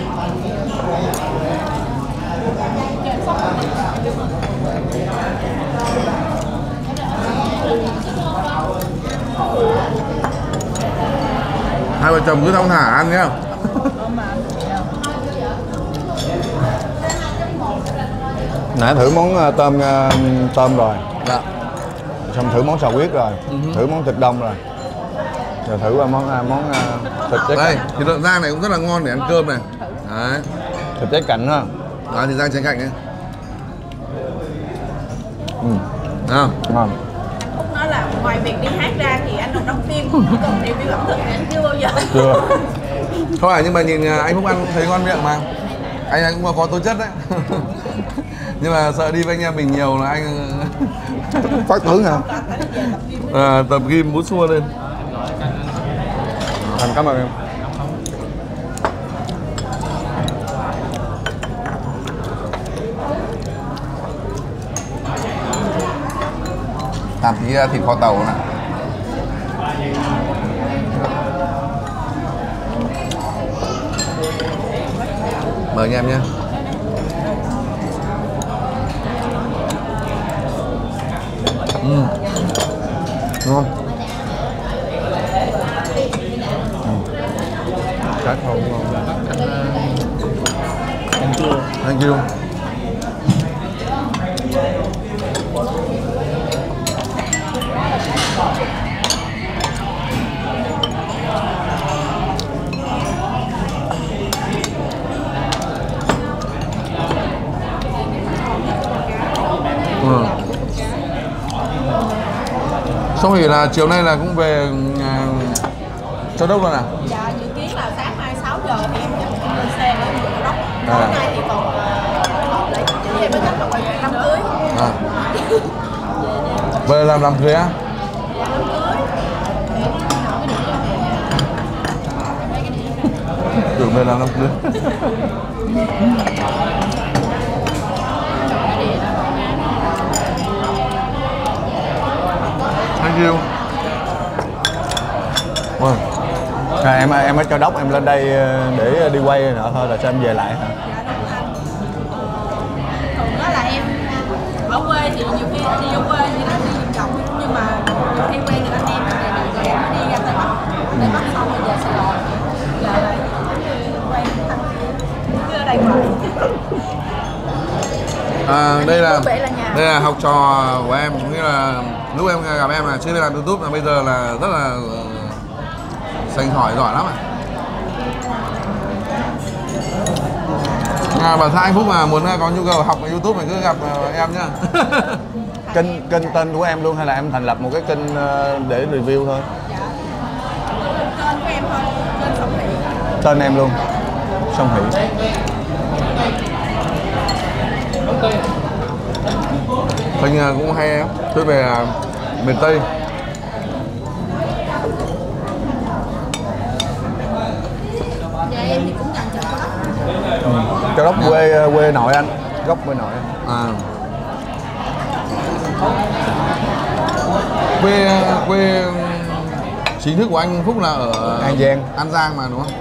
Hai vợ chồng cứ thong thả ăn nhá. Nãy thử món tôm rồi. Dạ. Xong thử món sò huyết rồi. Thử món thịt đông rồi. Rồi thử qua món thịt trái đây, cạnh. thịt lợn rang này cũng rất là ngon để ăn cơm này. Đấy. Thịt trái cạnh đó. Đó, thịt rang trái cạnh ấy. À. Ngon. Phúc nói là ngoài việc đi hát ra thì anh còn đóng phim, còn review ẩm thực thì anh chưa bao giờ. Chưa. Không phải, nhưng mà nhìn anh Phúc ăn thấy ngon miệng mà. Anh cũng có tố chất đấy. Nhưng mà sợ đi với anh em mình nhiều là anh Phát tướng hả? tập gym bút xua lên. Thành cảm ơn em. Làm tí thịt kho tàu này. Mời anh em nhé. Ngon. Cá kho cũng ngon. Thank you. Xong thì là chiều nay là cũng về Châu Đốc luôn à? Dạ, dự kiến là sáng mai 6 giờ thì em nhận lên xe ở Châu Đốc. Tối nay thì còn họp lại chị em mới chắc là quay về đám cưới. À. Về làm cưới á? Dạ, đám cưới. Tưởng về làm cưới. Thank you. Wow. Em ở Châu Đốc, em lên đây để đi quay nữa thôi, là sao em về lại hả? Dạ đúng anh. Thường đó là em ở quê thì nhiều khi đi vô quê thì anh đi vòng vòng, nhưng mà nhiều khi quen được anh em thì rồi em đi ra Tây Bắc. Tây Bắc xong rồi về Sài Gòn. Giờ lại quay thằng cứ ở đây mà. Đây là học trò của em, nghĩa là lúc em gặp em là chưa đi làm YouTube, là bây giờ là rất là sành giỏi lắm ạ. Bản thân anh Phúc mà muốn có nhu cầu học ở YouTube thì cứ gặp em nhá. Kênh tên của em luôn hay là em thành lập một cái kênh để review thôi? Tên của em thôi, tên Song Hỷ. Tên em luôn, Song Hỷ. Kênh cũng hay em, tôi về miền Tây. Dạ em thì cũng gần Châu Đốc. Châu Đốc quê nội anh, gốc quê nội anh. À. Quê chính thức của anh Phúc là ở An Giang. An Giang mà đúng không?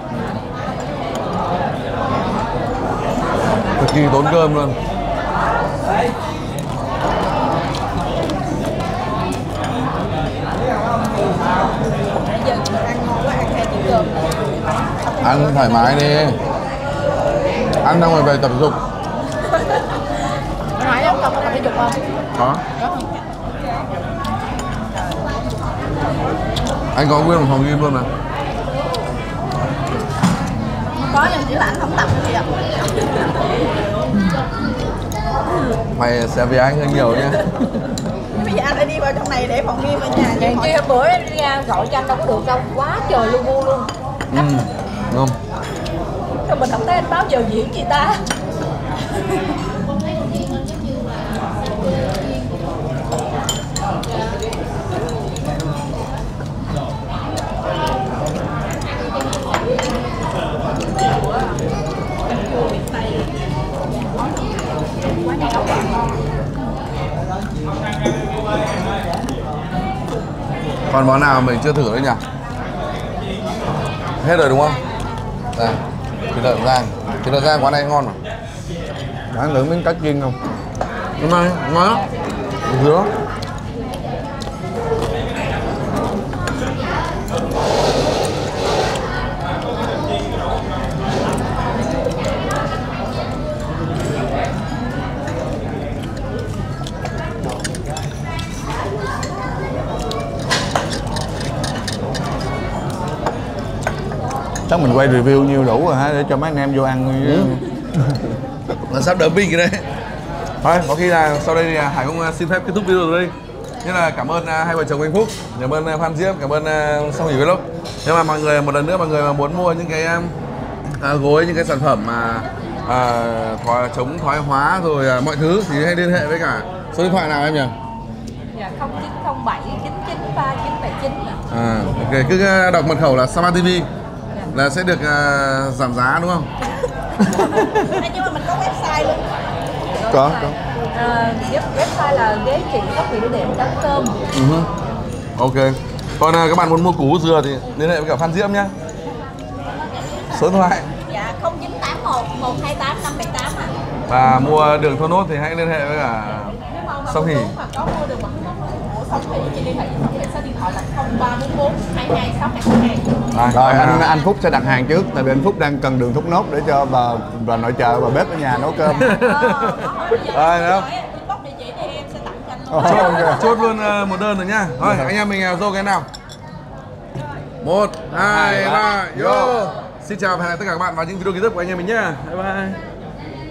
Cực kỳ tốn cơm luôn. Ăn thoải mái đi. Ăn xong rồi về tập thể dục. Ngoài em tập thể dục không? Có. Anh có nguyên một phòng gym luôn mà. Có, nhưng chỉ là anh không tập thôi ạ. Mày sẽ vì anh hơi nhiều nhá. Bây giờ anh phải đi vào trong này để phòng gym ở nhà. Vậy kia bữa em ra gọi cho anh đâu có được đâu, quá trời lu bu luôn. Ngon. Thôi mình không thấy anh báo giờ diễn gì ta. Còn món nào mình chưa thử đấy nhỉ? Hết rồi đúng không? Đây. Thịt lợn rang quán này ngon mà. Bạn lượng miếng cá chiên không? Hôm nay ngon lắm. Dứa. Chắc mình quay review nhiêu đủ rồi hả, để cho mấy anh em vô ăn. Là sắp đỡ mình cái đấy. Thôi, có khi là sau đây thì Hải cũng xin phép kết thúc video rồi đây. Như là cảm ơn hai vợ chồng anh Phúc, cảm ơn Phan Diễm, cảm ơn Song Hỷ Vlog. Nhưng mà mọi người một lần nữa, mọi người mà muốn mua những cái gối, những cái sản phẩm mà chống thoái hóa rồi mọi thứ thì hãy liên hệ với cả số điện thoại nào em nhỉ? Dạ 0907 993 979 ạ. Ok, cứ đọc mật khẩu là Sapa TV là sẽ được giảm giá đúng không? Nhưng mà mình có website luôn. Có. Website là ghế trị thoát vị đĩa đệm.com. Ok. Còn các bạn muốn mua củ dừa thì liên hệ với cả Phan Diễm nhá. Số điện thoại. Dạ 0981 128 578 ạ. Và mua đường thốt nốt thì hãy liên hệ với cả Song Hỷ. Mà có mua đường của Song Hỷ thì liên hệ với Song Hỷ, số điện thoại là 0344 22 6222. Rồi anh Phúc sẽ đặt hàng trước, tại vì anh Phúc đang cần đường thốt nốt để cho bà nội trợ và bếp ở nhà nấu cơm. Rồi đó. Inbox địa chỉ thì em sẽ tặng cho anh luôn. Chốt luôn một đơn rồi nhá. Thôi anh em mình vô cái nào. 1, 2, 3, vô. Xin chào và hẹn gặp lại tất cả các bạn vào những video kế tiếp của anh em mình nhá. Bye bye.